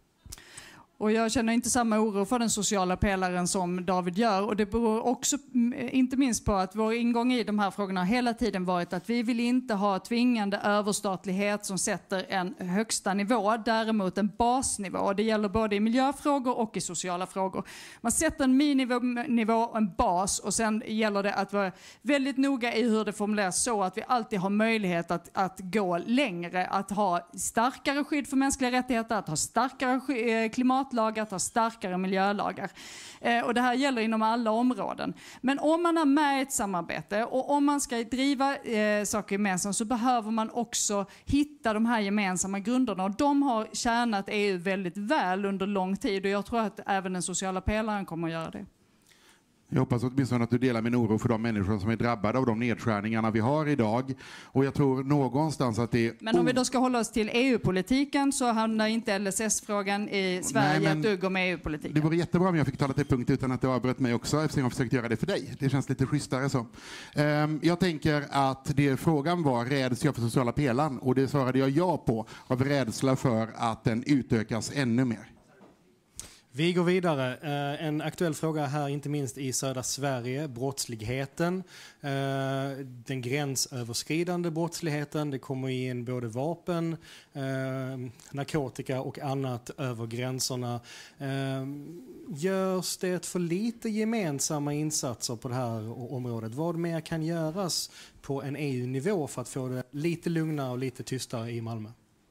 Och jag känner inte samma oro för den sociala pelaren som David gör. Och det beror också inte minst på att vår ingång i de här frågorna har hela tiden varit att vi vill inte ha tvingande överstatlighet som sätter en högsta nivå, däremot en basnivå. Det gäller både i miljöfrågor och i sociala frågor. Man sätter en miniminivå och en bas, och sen gäller det att vara väldigt noga i hur det formuleras så att vi alltid har möjlighet att, att gå längre, att ha starkare skydd för mänskliga rättigheter, att ha starkare sky- klimat lagar, att ha starkare miljölagar. Eh, och det här gäller inom alla områden. Men om man är med i ett samarbete och om man ska driva eh, saker gemensamt, så behöver man också hitta de här gemensamma grunderna. Och de har tjänat E U väldigt väl under lång tid, och jag tror att även den sociala pelaren kommer att göra det. Jag hoppas åtminstone att du delar min oro för de människor som är drabbade av de nedskärningarna vi har idag. Och jag tror någonstans att det är... Men om vi då ska hålla oss till E U-politiken så handlar inte L S S-frågan i Sverige Nej, ett dugg om E U-politiken. Det vore jättebra om jag fick tala till punkt utan att det avbröt mig också, eftersom jag försökt göra det för dig. Det känns lite schysstare så. Um, jag tänker att det frågan var, räds jag för sociala pelaren? Och det svarade jag ja på, av rädsla för att den utökas ännu mer. Vi går vidare. Eh, en aktuell fråga här, inte minst i södra Sverige, brottsligheten. Eh, den gränsöverskridande brottsligheten. Det kommer in både vapen, eh, narkotika och annat över gränserna. Eh, görs det för lite gemensamma insatser på det här området? Vad mer kan göras på en E U-nivå för att få det lite lugnare och lite tystare i Malmö?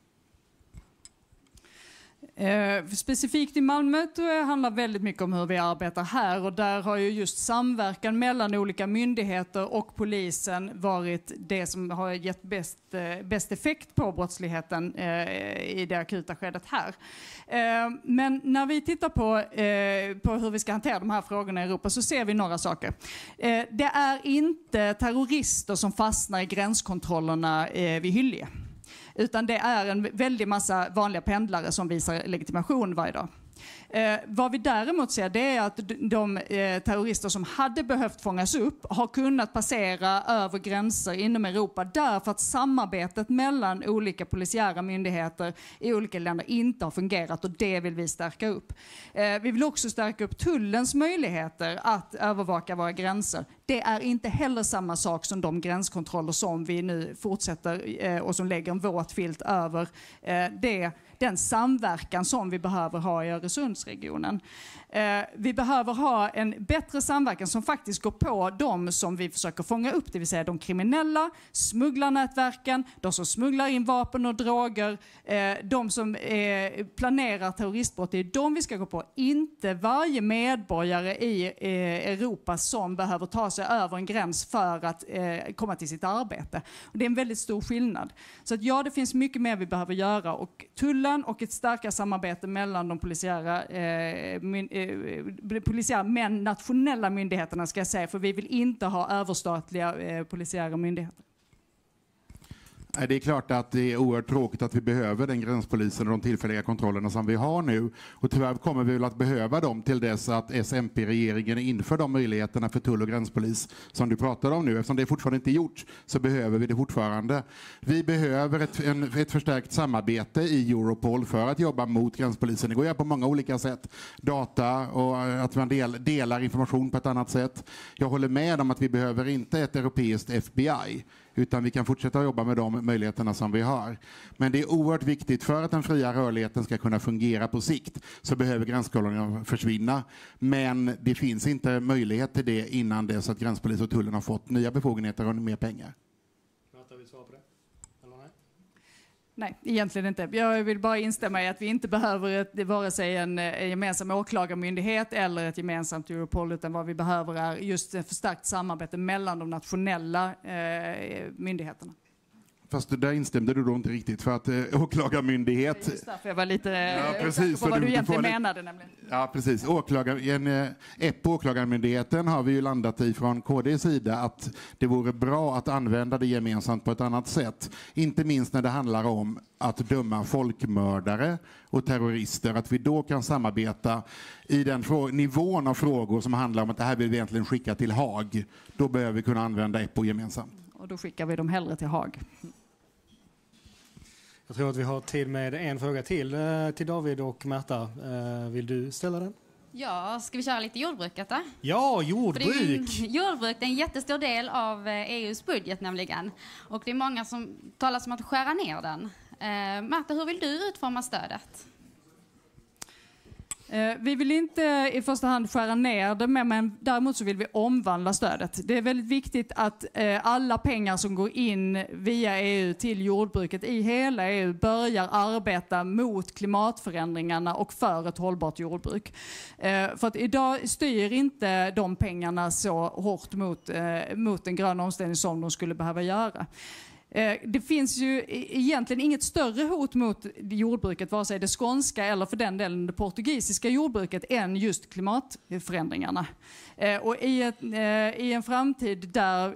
Eh, specifikt i Malmö det handlar väldigt mycket om hur vi arbetar här och där har ju just samverkan mellan olika myndigheter och polisen varit det som har gett bäst, eh, bäst effekt på brottsligheten eh, i det akuta skedet här. Eh, men när vi tittar på, eh, på hur vi ska hantera de här frågorna i Europa så ser vi några saker. Eh, det är inte terrorister som fastnar i gränskontrollerna eh, vid Hyllie. Utan det är en väldig massa vanliga pendlare som visar legitimation varje dag. Eh, vad vi däremot ser det är att de, de eh, terrorister som hade behövt fångas upp har kunnat passera över gränser inom Europa därför att samarbetet mellan olika polisiära myndigheter i olika länder inte har fungerat och det vill vi stärka upp. Eh, vi vill också stärka upp tullens möjligheter att övervaka våra gränser. Det är inte heller samma sak som de gränskontroller som vi nu fortsätter eh, och som lägger en våt filt över eh, det den samverkan som vi behöver ha i Öresundsregionen. Eh, vi behöver ha en bättre samverkan som faktiskt går på de som vi försöker fånga upp, det vill säga de kriminella, smugglarnätverken, de som smugglar in vapen och droger, eh, de som eh, planerar terroristbrott. Det är de vi ska gå på, inte varje medborgare i eh, Europa som behöver ta sig över en gräns för att eh, komma till sitt arbete. Och det är en väldigt stor skillnad. Så att ja, det finns mycket mer vi behöver göra och tullen och ett starkare samarbete mellan de polisiära, eh, my, eh, polisiära men nationella myndigheterna ska jag säga, för vi vill inte ha överstatliga eh, polisiära myndigheter. Det är klart att det är oerhört tråkigt att vi behöver den gränspolisen och de tillfälliga kontrollerna som vi har nu. Och tyvärr kommer vi väl att behöva dem till dess att S M P-regeringen inför de möjligheterna för tull- och gränspolis som du pratar om nu. Eftersom det fortfarande inte är gjort så behöver vi det fortfarande. Vi behöver ett, en, ett förstärkt samarbete i Europol för att jobba mot gränspolisen. Det går ju på många olika sätt. Data och att man del, delar information på ett annat sätt. Jag håller med om att vi behöver inte ett europeiskt F B I. Utan vi kan fortsätta jobba med de möjligheterna som vi har. Men det är oerhört viktigt för att den fria rörligheten ska kunna fungera på sikt så behöver gränskollarna försvinna. Men det finns inte möjlighet till det innan dess att gränspolis och tullen har fått nya befogenheter och mer pengar. Marta, vill du svara på det? Eller nej? Nej, egentligen inte. Jag vill bara instämma i att vi inte behöver ett, vare sig en, en gemensam åklagarmyndighet eller ett gemensamt Europol, utan vad vi behöver är just ett förstärkt samarbete mellan de nationella eh, myndigheterna. Fast det där instämde du då inte riktigt för att eh, åklagarmyndighet... Det är just därför jag var lite ja, precis, på vad du, du egentligen det... menade nämligen. Ja, precis. Åklagar... En, eh, E P O, åklagarmyndigheten, har vi ju landat i från K D:s sida att det vore bra att använda det gemensamt på ett annat sätt. Inte minst när det handlar om att döma folkmördare och terrorister. Att vi då kan samarbeta i den frå- nivån av frågor som handlar om att det här vill vi egentligen skicka till Haag. Då behöver vi kunna använda E P O gemensamt. Och då skickar vi dem hellre till Haag. Jag tror att vi har tid med en fråga till till David och Märta. Vill du ställa den? Ja, ska vi köra lite jordbruket då? Ja, jordbruk! För det är en, jordbruk är en jättestor del av E U:s budget nämligen. Och det är många som talar om att skära ner den. Eh, Märta, hur vill du utforma stödet? Vi vill inte i första hand skära ner det, men däremot så vill vi omvandla stödet. Det är väldigt viktigt att alla pengar som går in via E U till jordbruket i hela E U börjar arbeta mot klimatförändringarna och för ett hållbart jordbruk. För att idag styr inte de pengarna så hårt mot, mot en grön omställning som de skulle behöva göra. Det finns ju egentligen inget större hot mot jordbruket, vare sig det skånska eller för den delen det portugisiska jordbruket, än just klimatförändringarna. Och i, ett, i en framtid där,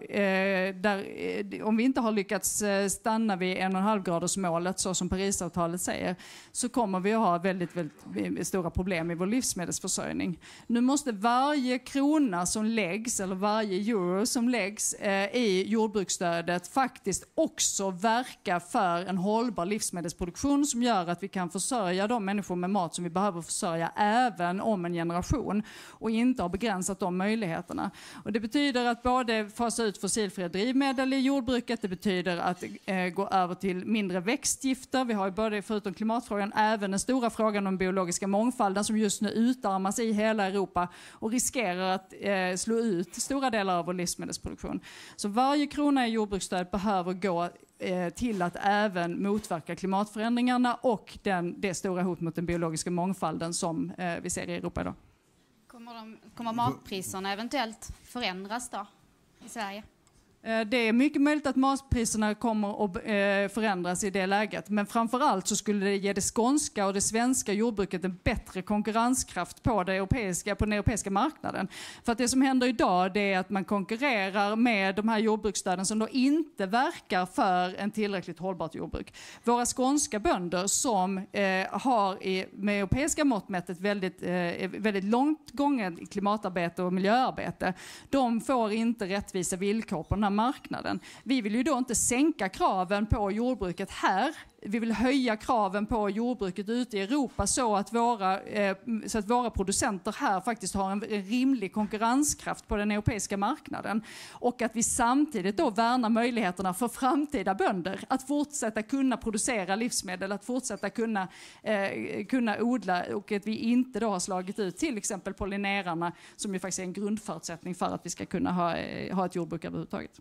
där om vi inte har lyckats stanna vid en och en halv graders målet så som Parisavtalet säger, så kommer vi att ha väldigt, väldigt stora problem i vår livsmedelsförsörjning. Nu måste varje krona som läggs eller varje euro som läggs i jordbruksstödet faktiskt också verka för en hållbar livsmedelsproduktion som gör att vi kan försörja de människor med mat som vi behöver försörja även om en generation, och inte har begränsat de möjligheterna. Och det betyder att både fasa ut fossilfria drivmedel i jordbruket, det betyder att eh, gå över till mindre växtgifter. Vi har ju både, förutom klimatfrågan, även den stora frågan om biologiska mångfalden som just nu utarmas i hela Europa och riskerar att eh, slå ut stora delar av vår livsmedelsproduktion. Så varje krona i jordbruksstöd behöver gå eh, till att även motverka klimatförändringarna och den, det stora hot mot den biologiska mångfalden som eh, vi ser i Europa idag. Kommer, de, kommer matpriserna eventuellt förändras då i Sverige? Det är mycket möjligt att matpriserna kommer att förändras i det läget. Men framförallt så skulle det ge det skånska och det svenska jordbruket en bättre konkurrenskraft på, det europeiska, på den europeiska marknaden. För att det som händer idag, det är att man konkurrerar med de här jordbruksstöden som då inte verkar för en tillräckligt hållbart jordbruk. Våra skånska bönder som eh, har i, med europeiska mått mätt ett väldigt, eh, väldigt långt gånget klimatarbete och miljöarbete, de får inte rättvisa villkor på den här marknaden. Vi vill ju då inte sänka kraven på jordbruket här. Vi vill höja kraven på jordbruket ute i Europa så att våra, eh, så att våra producenter här faktiskt har en, en rimlig konkurrenskraft på den europeiska marknaden. Och att vi samtidigt då värnar möjligheterna för framtida bönder att fortsätta kunna producera livsmedel, att fortsätta kunna, eh, kunna odla, och att vi inte då har slagit ut till exempel pollinerarna som ju faktiskt är en grundförutsättning för att vi ska kunna ha, eh, ha ett jordbruk överhuvudtaget.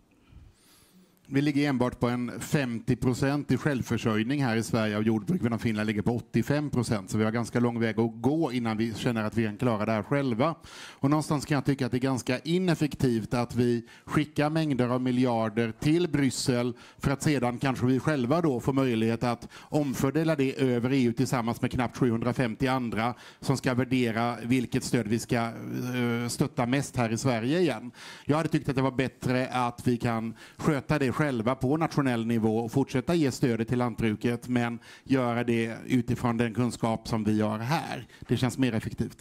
Vi ligger enbart på en femtio procent i självförsörjning här i Sverige av jordbruk, medan Finland ligger på åttiofem procent. Så vi har ganska lång väg att gå innan vi känner att vi kan klara det här själva. Och någonstans kan jag tycka att det är ganska ineffektivt att vi skickar mängder av miljarder till Bryssel för att sedan kanske vi själva då får möjlighet att omfördela det över E U tillsammans med knappt sjuhundrafemtio andra som ska värdera vilket stöd vi ska stötta mest här i Sverige igen. Jag hade tyckt att det var bättre att vi kan sköta det själva på nationell nivå och fortsätta ge stödet till lantbruket, men göra det utifrån den kunskap som vi har här. Det känns mer effektivt.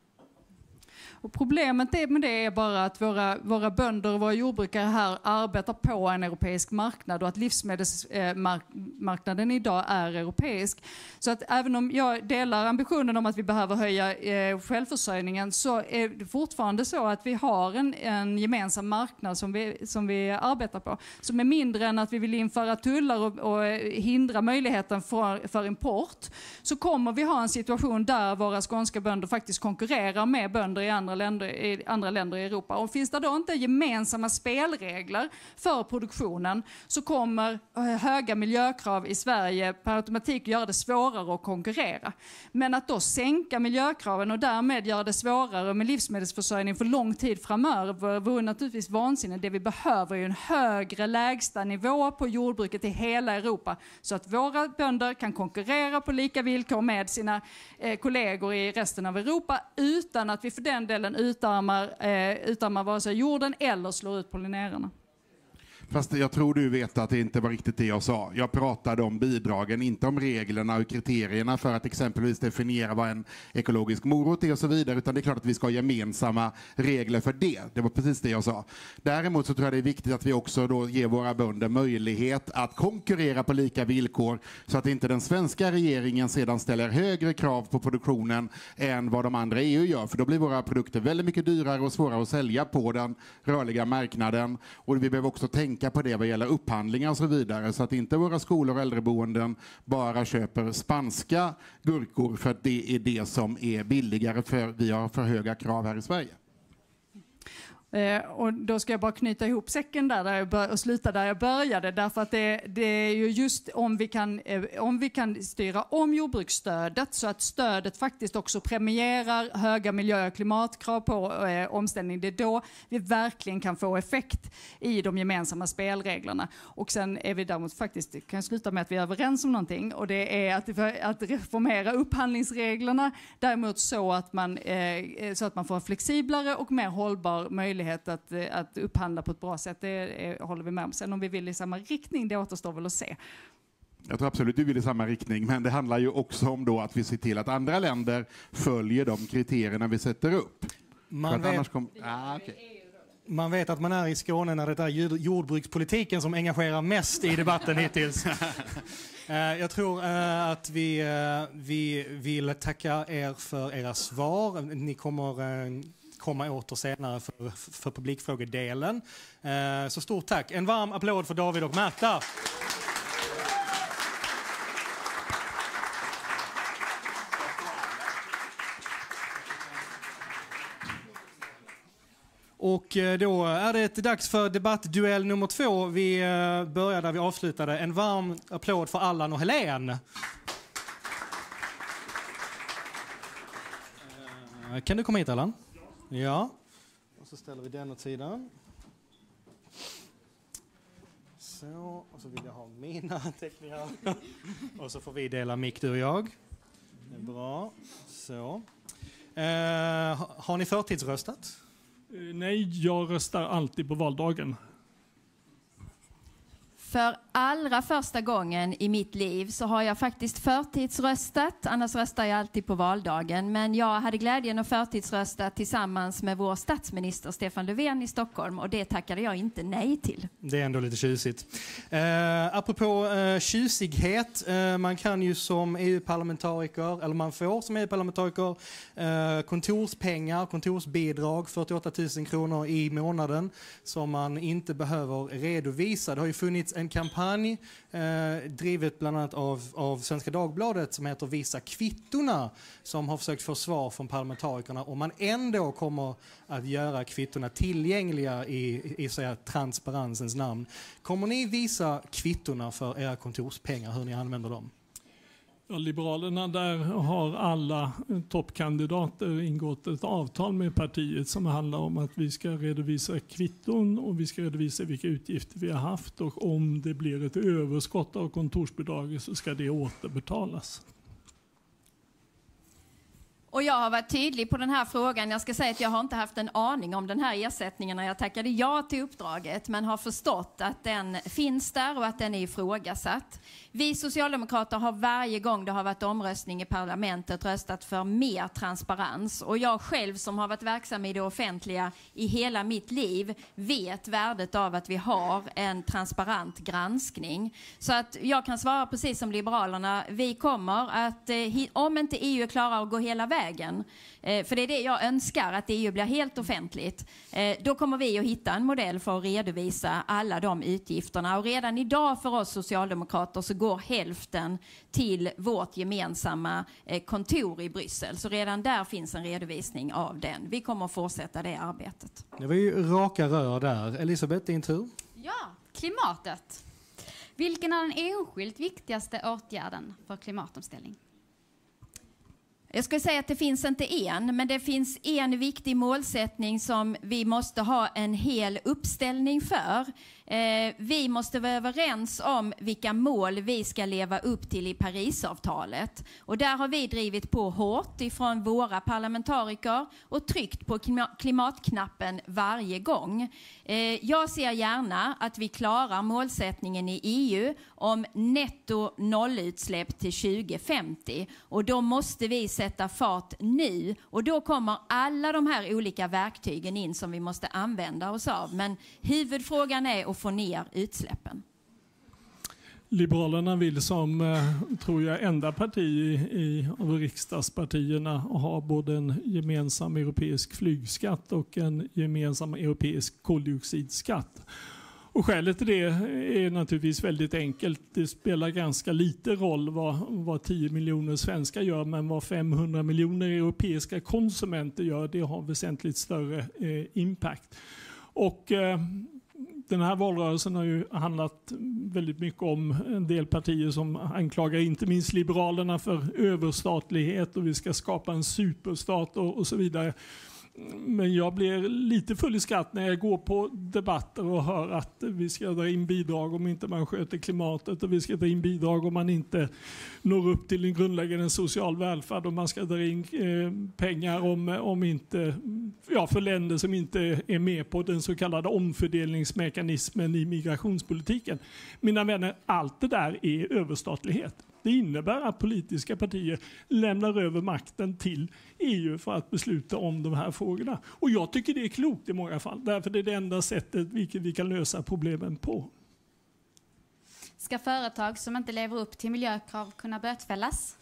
Och problemet med det är bara att våra, våra bönder och våra jordbrukare här arbetar på en europeisk marknad och att livsmedelsmarknaden idag är europeisk. Så att även om jag delar ambitionen om att vi behöver höja eh, självförsörjningen, så är det fortfarande så att vi har en, en gemensam marknad som vi, som vi arbetar på. Som är mindre än att vi vill införa tullar och, och hindra möjligheten för, för import. Så kommer vi ha en situation där våra skånska bönder faktiskt konkurrerar med bönder i andra Länder, i andra länder i Europa. Och finns det då inte gemensamma spelregler för produktionen, så kommer höga miljökrav i Sverige per automatik göra det svårare att konkurrera. Men att då sänka miljökraven och därmed göra det svårare med livsmedelsförsörjning för lång tid framöver vore naturligtvis vansinnigt. Det vi behöver är en högre lägsta nivå på jordbruket i hela Europa, så att våra bönder kan konkurrera på lika villkor med sina eh, kollegor i resten av Europa, utan att vi för den delen utarmar, eh, utarmar vare sig jorden eller slår ut pollinerarna. Fast jag tror du vet att det inte var riktigt det jag sa. Jag pratade om bidragen, inte om reglerna och kriterierna för att exempelvis definiera vad en ekologisk morot är och så vidare, utan det är klart att vi ska ha gemensamma regler för det. Det var precis det jag sa. Däremot så tror jag det är viktigt att vi också då ger våra bönder möjlighet att konkurrera på lika villkor, så att inte den svenska regeringen sedan ställer högre krav på produktionen än vad de andra E U gör. För då blir våra produkter väldigt mycket dyrare och svårare att sälja på den rörliga marknaden. Och vi behöver också tänka på det vad gäller upphandlingar och så vidare, så att inte våra skolor och äldreboenden bara köper spanska gurkor för att det är det som är billigare, för vi har för höga krav här i Sverige. Eh, och då ska jag bara knyta ihop säcken där, där jag bör- och sluta där jag började. Därför att det, det är ju just om vi, kan, eh, om vi kan styra om jordbruksstödet så att stödet faktiskt också premierar höga miljö- och klimatkrav på eh, omställning. Det är då vi verkligen kan få effekt i de gemensamma spelreglerna. Och sen är vi däremot faktiskt, kan jag sluta med att vi är överens om någonting. Och det är att, att reformera upphandlingsreglerna. Däremot så att man, eh, så att man får en flexiblare och mer hållbar möjlighet Att, att upphandla på ett bra sätt, det är, håller vi med om. Sen om vi vill i samma riktning, det återstår väl att se. Jag tror absolut du vill i samma riktning, men det handlar ju också om då att vi ser till att andra länder följer de kriterierna vi sätter upp. Man vet, kom... ah, okay. man vet att man är i Skåne när det är jordbrukspolitiken som engagerar mest i debatten hittills. Jag tror att vi, vi vill tacka er för era svar. Ni kommer komma åter senare för, för publikfrågedelen. Eh, så stort tack. En varm applåd för David och Märta. Och då är det dags för debattduell nummer två. Vi börjar där vi avslutade. En varm applåd för Allan och Helene. Eh, kan du komma hit, Allan? Ja, och så ställer vi den åt sidan. Så, och så vill jag ha mina anteckningar. Och så får vi dela mick, du och jag. Det är bra. Så. Eh, har ni förtidsröstat? Nej, jag röstar alltid på valdagen. För allra första gången i mitt liv så har jag faktiskt förtidsröstat. Annars röstar jag alltid på valdagen. Men jag hade glädjen att förtidsrösta tillsammans med vår statsminister Stefan Löfven i Stockholm. Och det tackade jag inte nej till. Det är ändå lite tjusigt. Eh, apropå eh, tjusighet. Eh, man kan ju som E U-parlamentariker, eller man får som E U-parlamentariker eh, kontorspengar, kontorsbidrag, fyrtioåtta tusen kronor i månaden som man inte behöver redovisa. Det har ju funnits en kampanj eh, drivet bland annat av, av Svenska Dagbladet som heter Visa kvittorna, som har försökt få svar från parlamentarikerna om man ändå kommer att göra kvittorna tillgängliga i, i så här, transparensens namn. Kommer ni visa kvittorna för era kontorspengar, hur ni använder dem? Ja, Liberalerna, där har alla toppkandidater ingått ett avtal med partiet som handlar om att vi ska redovisa kvitton och vi ska redovisa vilka utgifter vi har haft, och om det blir ett överskott av kontorsbidraget så ska det återbetalas. Och jag har varit tydlig på den här frågan. Jag ska säga att jag har inte haft en aning om den här ersättningen när jag tackade ja till uppdraget, men har förstått att den finns där och att den är ifrågasatt. Vi socialdemokrater har varje gång det har varit omröstning i parlamentet röstat för mer transparens. Och jag själv som har varit verksam i det offentliga i hela mitt liv vet värdet av att vi har en transparent granskning. Så att jag kan svara precis som Liberalerna. Vi kommer att, om inte E U klarar att gå hela vägen, för det är det jag önskar, att E U blir helt offentligt, då kommer vi att hitta en modell för att redovisa alla de utgifterna. Och redan idag för oss socialdemokrater så går hälften till vårt gemensamma kontor i Bryssel. Så redan där finns en redovisning av den. Vi kommer att fortsätta det arbetet. Det var ju raka rör där. Elisabeth, din tur. Ja, klimatet. Vilken är den enskilt viktigaste åtgärden för klimatomställning? Jag skulle säga att det finns inte en, men det finns en viktig målsättning som vi måste ha en hel uppställning för. Eh, vi måste vara överens om vilka mål vi ska leva upp till i Parisavtalet. Och där har vi drivit på hårt ifrån våra parlamentariker och tryckt på klimatknappen varje gång. Eh, jag ser gärna att vi klarar målsättningen i E U om netto nollutsläpp till tjugo femtio. Och då måste vi sätta fart nu. Och då kommer alla de här olika verktygen in som vi måste använda oss av. Men huvudfrågan är att få ner utsläppen. Liberalerna vill som, eh, tror jag, enda parti i, i av riksdagspartierna ha både en gemensam europeisk flygskatt och en gemensam europeisk koldioxidskatt. Och skälet till det är naturligtvis väldigt enkelt. Det spelar ganska lite roll vad, vad tio miljoner svenskar gör, men vad femhundra miljoner europeiska konsumenter gör, det har väsentligt större eh, impact. Och eh, den här valrörelsen har ju handlat väldigt mycket om en del partier som anklagar inte minst Liberalerna för överstatlighet och vi ska skapa en superstat och, och så vidare. Men jag blir lite full i skratt när jag går på debatter och hör att vi ska dra in bidrag om inte man sköter klimatet och vi ska dra in bidrag om man inte når upp till en grundläggande social välfärd och man ska dra in eh, pengar om, om inte, ja, för länder som inte är med på den så kallade omfördelningsmekanismen i migrationspolitiken. Mina vänner, allt det där är överstatlighet. Det innebär att politiska partier lämnar över makten till E U för att besluta om de här frågorna. Och jag tycker det är klokt i många fall. Därför det är det enda sättet vilket vi kan lösa problemen på. Ska företag som inte lever upp till miljökrav kunna bötfällas?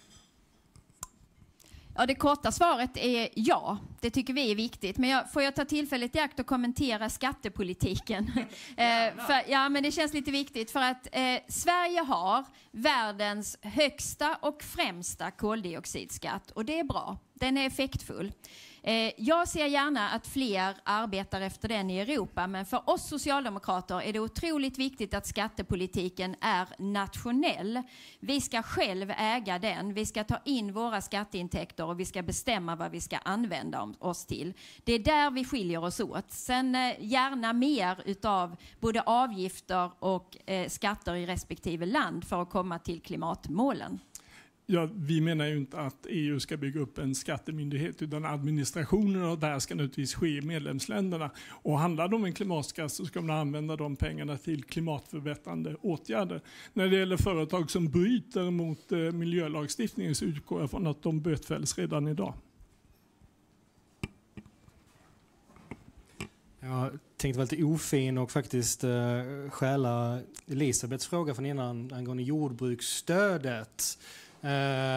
Ja, det korta svaret är ja. Det tycker vi är viktigt. Men jag, får jag ta tillfället i akt och kommentera skattepolitiken? eh, för, ja, men det känns lite viktigt för att eh, Sverige har världens högsta och främsta koldioxidskatt. Och det är bra. Den är effektfull. Eh, jag ser gärna att fler arbetar efter den i Europa, men för oss socialdemokrater är det otroligt viktigt att skattepolitiken är nationell. Vi ska själv äga den, vi ska ta in våra skatteintäkter och vi ska bestämma vad vi ska använda oss till. Det är där vi skiljer oss åt. Sen eh, gärna mer utav både avgifter och eh, skatter i respektive land för att komma till klimatmålen. Ja, vi menar ju inte att E U ska bygga upp en skattemyndighet utan administrationen och där ska naturligtvis ske i medlemsländerna. Och handlar det om en klimatskatt så ska man använda de pengarna till klimatförbättrande åtgärder. När det gäller företag som bryter mot eh, miljölagstiftningen så utgår jag från att de bötfälls redan idag. Jag tänkte vara lite ofin och faktiskt uh, stjäla Elisabeths fråga från innan angående jordbruksstödet. Uh,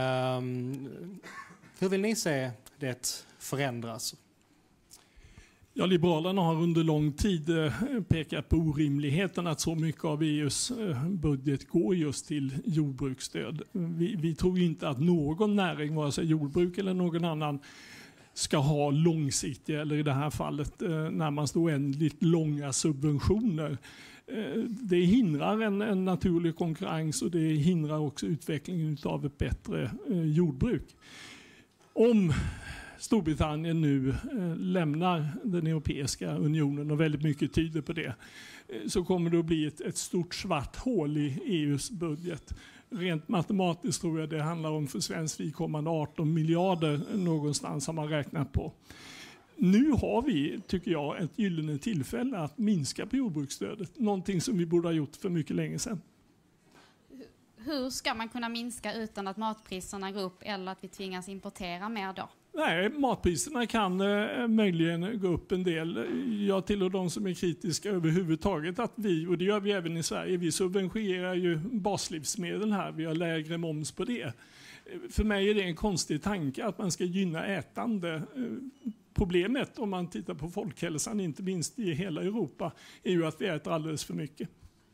hur vill ni se det förändras? Ja, Liberalerna har under lång tid eh, pekat på orimligheten att så mycket av E U:s eh, budget går just till jordbruksstöd. Vi, vi tror inte att någon näring, vare sig jordbruk eller någon annan, ska ha långsiktiga, eller i det här fallet eh, närmast oändligt långa subventioner. Eh, det hindrar en, en naturlig konkurrens och det hindrar också utvecklingen av ett bättre eh, jordbruk. Om Storbritannien nu eh, lämnar den Europeiska unionen och väldigt mycket tyder på det, eh, så kommer det att bli ett, ett stort svart hål i E U:s budget. Rent matematiskt tror jag det handlar om för svensk vidkommande arton miljarder någonstans har man räknat på. Nu har vi, tycker jag, ett gyllene tillfälle att minska på jordbruksstödet. Någonting som vi borde ha gjort för mycket länge sedan. Hur ska man kunna minska utan att matpriserna går upp eller att vi tvingas importera mer då? Nej, matpriserna kan eh, möjligen gå upp en del. Jag tillhör de som är kritiska överhuvudtaget att vi, och det gör vi även i Sverige, vi subventionerar ju baslivsmedel här, vi har lägre moms på det. För mig är det en konstig tanke att man ska gynna ätande. Problemet om man tittar på folkhälsan, inte minst i hela Europa, är ju att vi äter alldeles för mycket.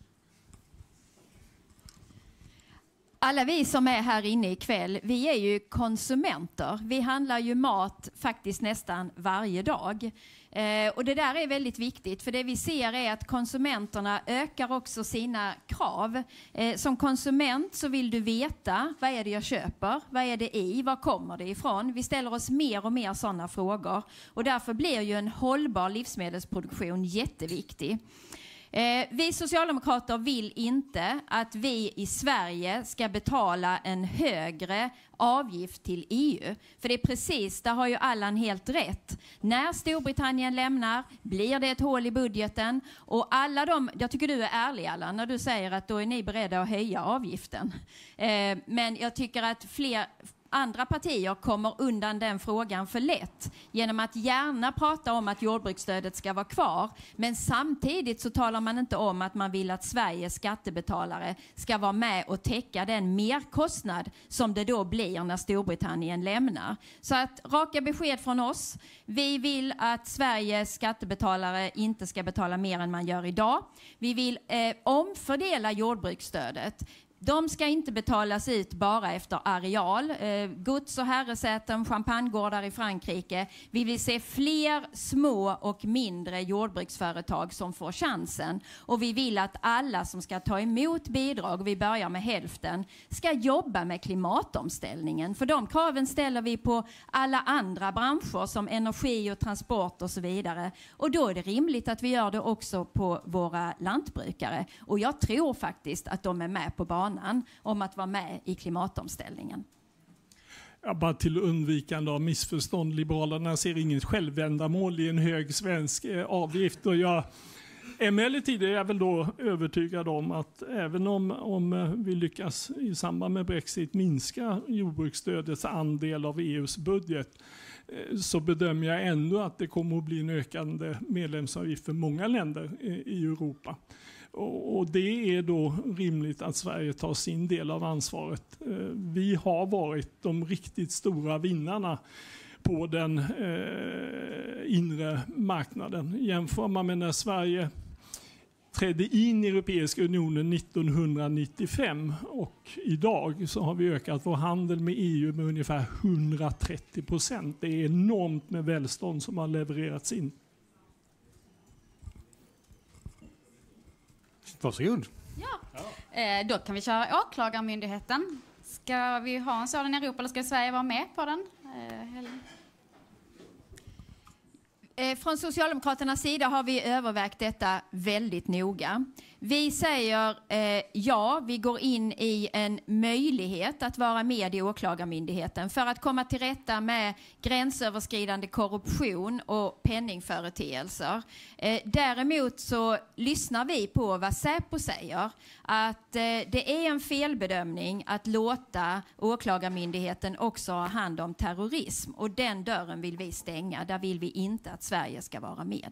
Alla vi som är här inne ikväll, vi är ju konsumenter. Vi handlar ju mat faktiskt nästan varje dag. Eh, och det där är väldigt viktigt, för det vi ser är att konsumenterna ökar också sina krav. Eh, som konsument så vill du veta, vad är det jag köper? Vad är det i? Var kommer det ifrån? Vi ställer oss mer och mer sådana frågor. Och därför blir ju en hållbar livsmedelsproduktion jätteviktig. Eh, vi socialdemokrater vill inte att vi i Sverige ska betala en högre avgift till E U. För det är precis, där har ju Allan helt rätt. När Storbritannien lämnar blir det ett hål i budgeten. Och alla de, jag tycker du är ärlig Allan när du säger att då är ni beredda att höja avgiften. Eh, men jag tycker att fler, andra partier kommer undan den frågan för lätt genom att gärna prata om att jordbruksstödet ska vara kvar, men samtidigt så talar man inte om att man vill att Sveriges skattebetalare ska vara med och täcka den merkostnad som det då blir när Storbritannien lämnar. Så att raka besked från oss. Vi vill att Sveriges skattebetalare inte ska betala mer än man gör idag. Vi vill eh, omfördela jordbruksstödet. De ska inte betalas ut bara efter areal. Eh, gods- och herresäten, champagnegårdar i Frankrike. Vi vill se fler små och mindre jordbruksföretag som får chansen. Och vi vill att alla som ska ta emot bidrag, vi börjar med hälften, ska jobba med klimatomställningen. För de kraven ställer vi på alla andra branscher som energi och transport och så vidare. Och då är det rimligt att vi gör det också på våra lantbrukare. Och jag tror faktiskt att de är med på banan om att vara med i klimatomställningen. Ja, bara till undvikande av missförstånd. Liberalerna ser inget självändamål i en hög svensk eh, avgift. Och jag, emellertid är jag väl då övertygad om att även om, om vi lyckas i samband med Brexit minska jordbruksstödets andel av E U:s budget, eh, så bedömer jag ändå att det kommer att bli en ökande medlemsavgift för många länder i, i Europa. Och det är då rimligt att Sverige tar sin del av ansvaret. Vi har varit de riktigt stora vinnarna på den inre marknaden. Jämför man med när Sverige trädde in i Europeiska unionen nittonhundranittiofem och idag så har vi ökat vår handel med E U med ungefär hundratrettio procent. Det är enormt med välstånd som har levererats in. Varsågod. Ja, eh, då kan vi köra åklagarmyndigheten. Ska vi ha en sådan i Europa eller ska Sverige vara med på den? Eh, Från Socialdemokraternas sida har vi övervägt detta väldigt noga. Vi säger eh, ja, vi går in i en möjlighet att vara med i åklagarmyndigheten för att komma till rätta med gränsöverskridande korruption och penningföreteelser. Eh, däremot så lyssnar vi på vad Säpo säger, att eh, det är en felbedömning att låta åklagarmyndigheten också ha hand om terrorism, och den dörren vill vi stänga. Där vill vi inte att Sverige ska vara med.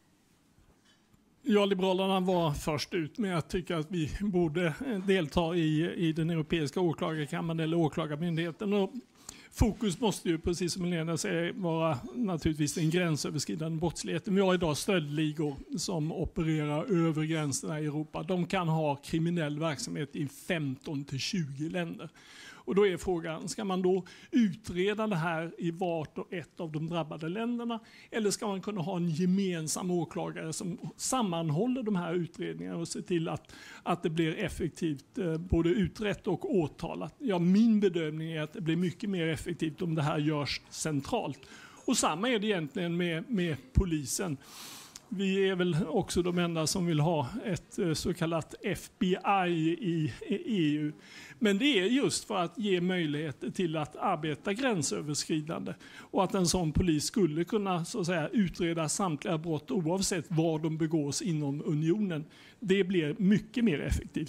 Ja, Liberalerna var först ut med att tycka att vi borde delta i, i den europeiska åklagarkammaren eller åklagarmyndigheten. Och fokus måste ju, precis som Helena säger, vara naturligtvis den gränsöverskridande brottsligheten. Vi har idag stöldligor som opererar över gränserna i Europa. De kan ha kriminell verksamhet i femton till tjugo länder. Och då är frågan, ska man då utreda det här i vart och ett av de drabbade länderna? Eller ska man kunna ha en gemensam åklagare som sammanhåller de här utredningarna och ser till att, att det blir effektivt eh, både utrett och åtalat? Ja, min bedömning är att det blir mycket mer effektivt om det här görs centralt. Och samma är det egentligen med, med polisen. Vi är väl också de enda som vill ha ett så kallat F B I i E U. Men det är just för att ge möjligheter till att arbeta gränsöverskridande. Och att en sån polis skulle kunna så att säga utreda samtliga brott oavsett var de begås inom unionen. Det blir mycket mer effektivt.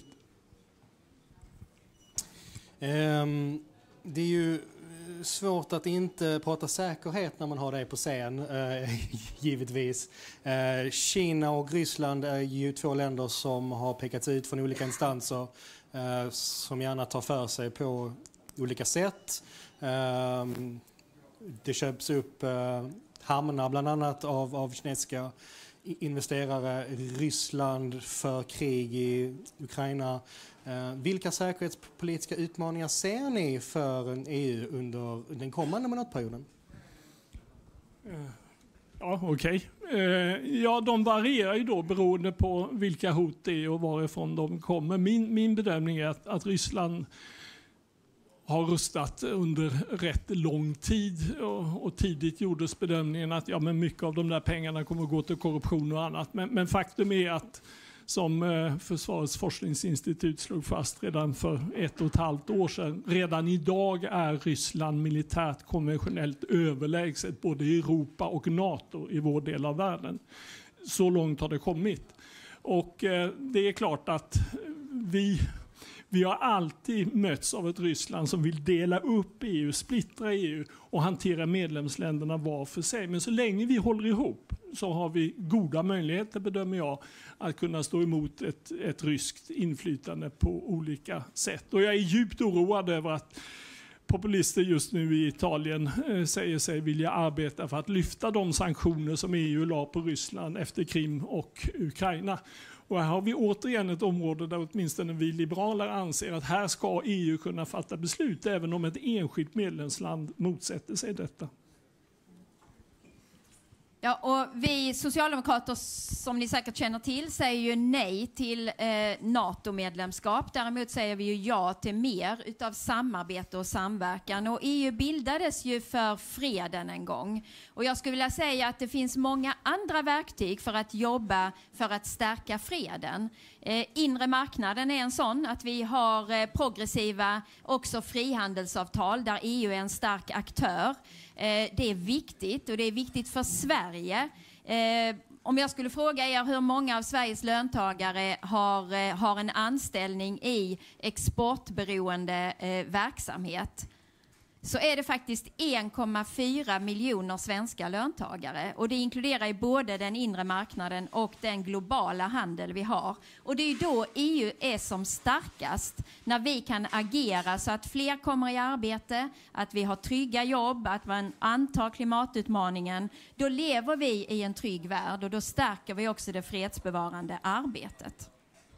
Um, det är ju svårt att inte prata säkerhet när man har det på scen, eh, givetvis. Eh, Kina och Ryssland är ju två länder som har pekats ut från olika instanser eh, som gärna tar för sig på olika sätt. Eh, det köps upp eh, hamnar bland annat av, av kinesiska investerare. Ryssland för krig i Ukraina. Eh, vilka säkerhetspolitiska utmaningar ser ni för en E U under den kommande mandatperioden? Ja, okej. Okay. Eh, ja, de varierar ju då beroende på vilka hot det är och varifrån de kommer. Min, min bedömning är att, att Ryssland har rustat under rätt lång tid och, och tidigt gjordes bedömningen att ja, men mycket av de där pengarna kommer att gå till korruption och annat. Men, men faktum är att som eh, Försvarets forskningsinstitut slog fast redan för ett och ett halvt år sedan, redan idag är Ryssland militärt konventionellt överlägset både i Europa och NATO i vår del av världen. Så långt har det kommit. Och eh, det är klart att vi Vi har alltid mötts av ett Ryssland som vill dela upp E U, splittra E U och hantera medlemsländerna var för sig. Men så länge vi håller ihop så har vi goda möjligheter, bedömer jag, att kunna stå emot ett, ett ryskt inflytande på olika sätt. Och jag är djupt oroad över att populister just nu i Italien eh, säger sig vilja arbeta för att lyfta de sanktioner som E U la på Ryssland efter Krim och Ukraina. Och här har vi återigen ett område där åtminstone vi liberaler anser att här ska E U kunna fatta beslut även om ett enskilt medlemsland motsätter sig detta. Ja, och vi socialdemokrater, som ni säkert känner till, säger ju nej till eh, NATO-medlemskap. Däremot säger vi ju ja till mer utav samarbete och samverkan. Och E U bildades ju för freden en gång. Och jag skulle vilja säga att det finns många andra verktyg för att jobba för att stärka freden. Eh, inre marknaden är en sån, att vi har eh, progressiva också frihandelsavtal där E U är en stark aktör. Eh, det är viktigt, och det är viktigt för Sverige. Eh, om jag skulle fråga er hur många av Sveriges löntagare har, eh, har en anställning i exportberoende eh, verksamhet, så är det faktiskt en komma fyra miljoner svenska löntagare. Och det inkluderar ju både den inre marknaden och den globala handel vi har. Och det är ju då E U är som starkast, när vi kan agera så att fler kommer i arbete, att vi har trygga jobb, att man antar klimatutmaningen. Då lever vi i en trygg värld, och då stärker vi också det fredsbevarande arbetet.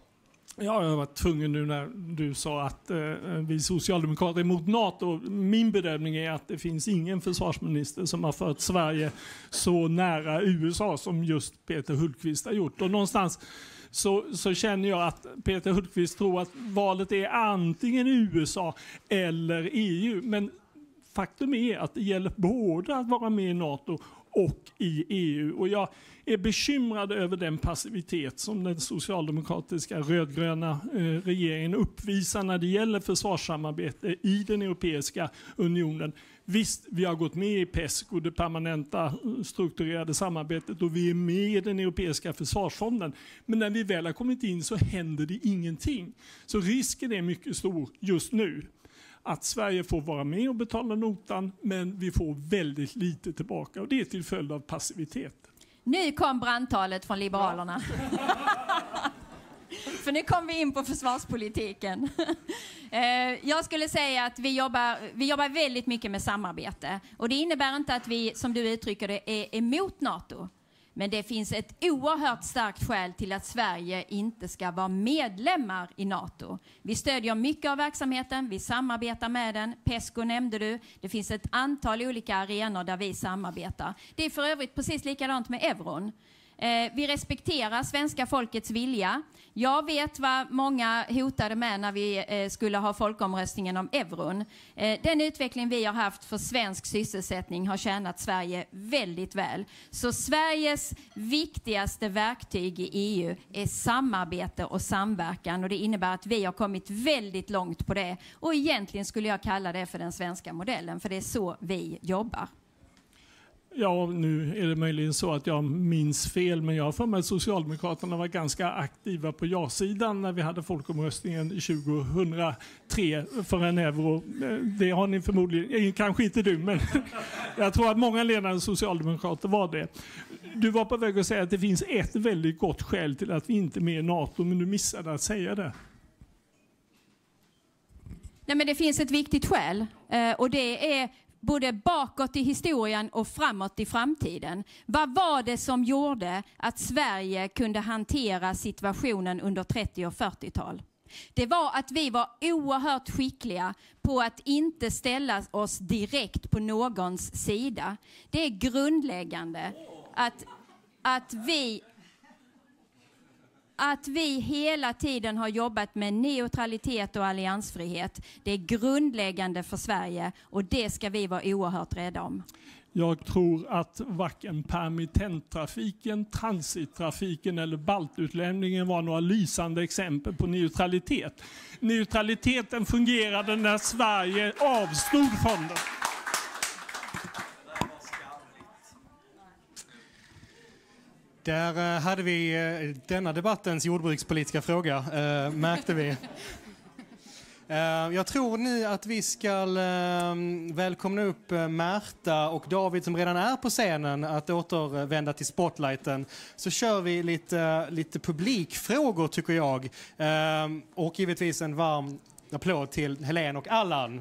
Ja, jag var tvungen nu när du sa att eh, vi socialdemokrater är emot NATO. Min bedömning är att det finns ingen försvarsminister som har fört Sverige så nära U S A som just Peter Hultqvist har gjort. Och någonstans så, så känner jag att Peter Hultqvist tror att valet är antingen U S A eller E U. Men faktum är att det gäller både att vara med i NATO och i E U. Och jag är bekymrad över den passivitet som den socialdemokratiska rödgröna eh, regeringen uppvisar när det gäller försvarssamarbete i den Europeiska unionen. Visst, vi har gått med i PESCO, det permanenta strukturerade samarbetet, och vi är med i den Europeiska försvarsfonden. Men när vi väl har kommit in så händer det ingenting. Så risken är mycket stor just nu att Sverige får vara med och betala notan, men vi får väldigt lite tillbaka, och det är till följd av passivitet. Nu kom brandtalet från Liberalerna. För nu kom vi in på försvarspolitiken. Jag skulle säga att vi jobbar, vi jobbar väldigt mycket med samarbete. Och det innebär inte att vi, som du uttrycker det, är emot NATO. Men det finns ett oerhört starkt skäl till att Sverige inte ska vara medlemmar i NATO. Vi stödjer mycket av verksamheten, vi samarbetar med den. PESCO nämnde du. Det finns ett antal olika arenor där vi samarbetar. Det är för övrigt precis likadant med euron. Eh, vi respekterar svenska folkets vilja. Jag vet vad många hotade med när vi eh, skulle ha folkomröstningen om euron. Eh, den utveckling vi har haft för svensk sysselsättning har tjänat Sverige väldigt väl. Så Sveriges viktigaste verktyg i E U är samarbete och samverkan. Och det innebär att vi har kommit väldigt långt på det. Och egentligen skulle jag kalla det för den svenska modellen. För det är så vi jobbar. Ja, nu är det möjligen så att jag minns fel, men jag har för mig att Socialdemokraterna var ganska aktiva på ja-sidan när vi hade folkomröstningen tjugohundratre för en euro. Det har ni förmodligen, kanske inte du, men jag tror att många ledande socialdemokrater var det. Du var på väg att säga att det finns ett väldigt gott skäl till att vi inte är med i NATO, men du missade att säga det. Nej, men det finns ett viktigt skäl, och det är både bakåt i historien och framåt i framtiden. Vad var det som gjorde att Sverige kunde hantera situationen under trettio- och fyrtiotal? Det var att vi var oerhört skickliga på att inte ställa oss direkt på någons sida. Det är grundläggande att, att vi... Att vi hela tiden har jobbat med neutralitet och alliansfrihet, det är grundläggande för Sverige, och det ska vi vara oerhört rädda om. Jag tror att varken permittenttrafiken, transittrafiken eller baltutlämningen var några lysande exempel på neutralitet. Neutraliteten fungerade när Sverige avstod från den. Där hade vi denna debattens jordbrukspolitiska fråga, äh, märkte vi. Jag tror nu att vi ska välkomna upp Märta och David som redan är på scenen att återvända till spotlighten. Så kör vi lite, lite publikfrågor tycker jag. Och givetvis en varm applåd till Helen och Allan.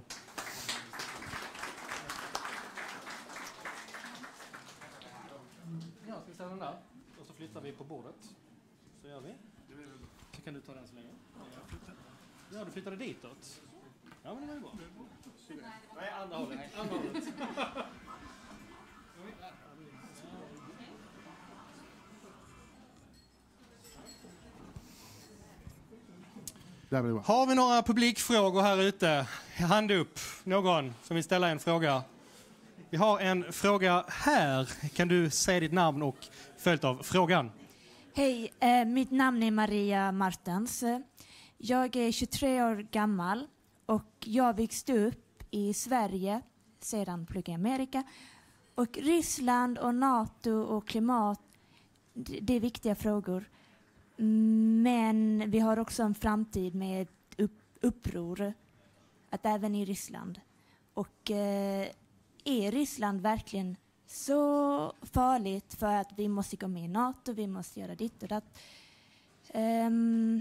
Ja, ska vi ställa den där? Och så flyttar vi på bordet. Så gör vi. Så kan du ta den så länge. Ja, du flyttade ditåt. Ja, men det var ju bra. Nej, andra hållet. Andra hållet. Har vi några publikfrågor här ute? Hand upp. Någon som vill ställa en fråga. Vi har en fråga här. Kan du säga ditt namn och följt av frågan? Hej, eh, mitt namn är Maria Martens. Jag är tjugotre år gammal och jag växte upp i Sverige, sedan pluggade i Amerika. Och Ryssland och NATO och klimat, det är viktiga frågor. Men vi har också en framtid med upp, uppror, att även i Ryssland. Och eh, är Ryssland verkligen så farligt för att vi måste gå med i NATO, vi måste göra ditt och datt? Um,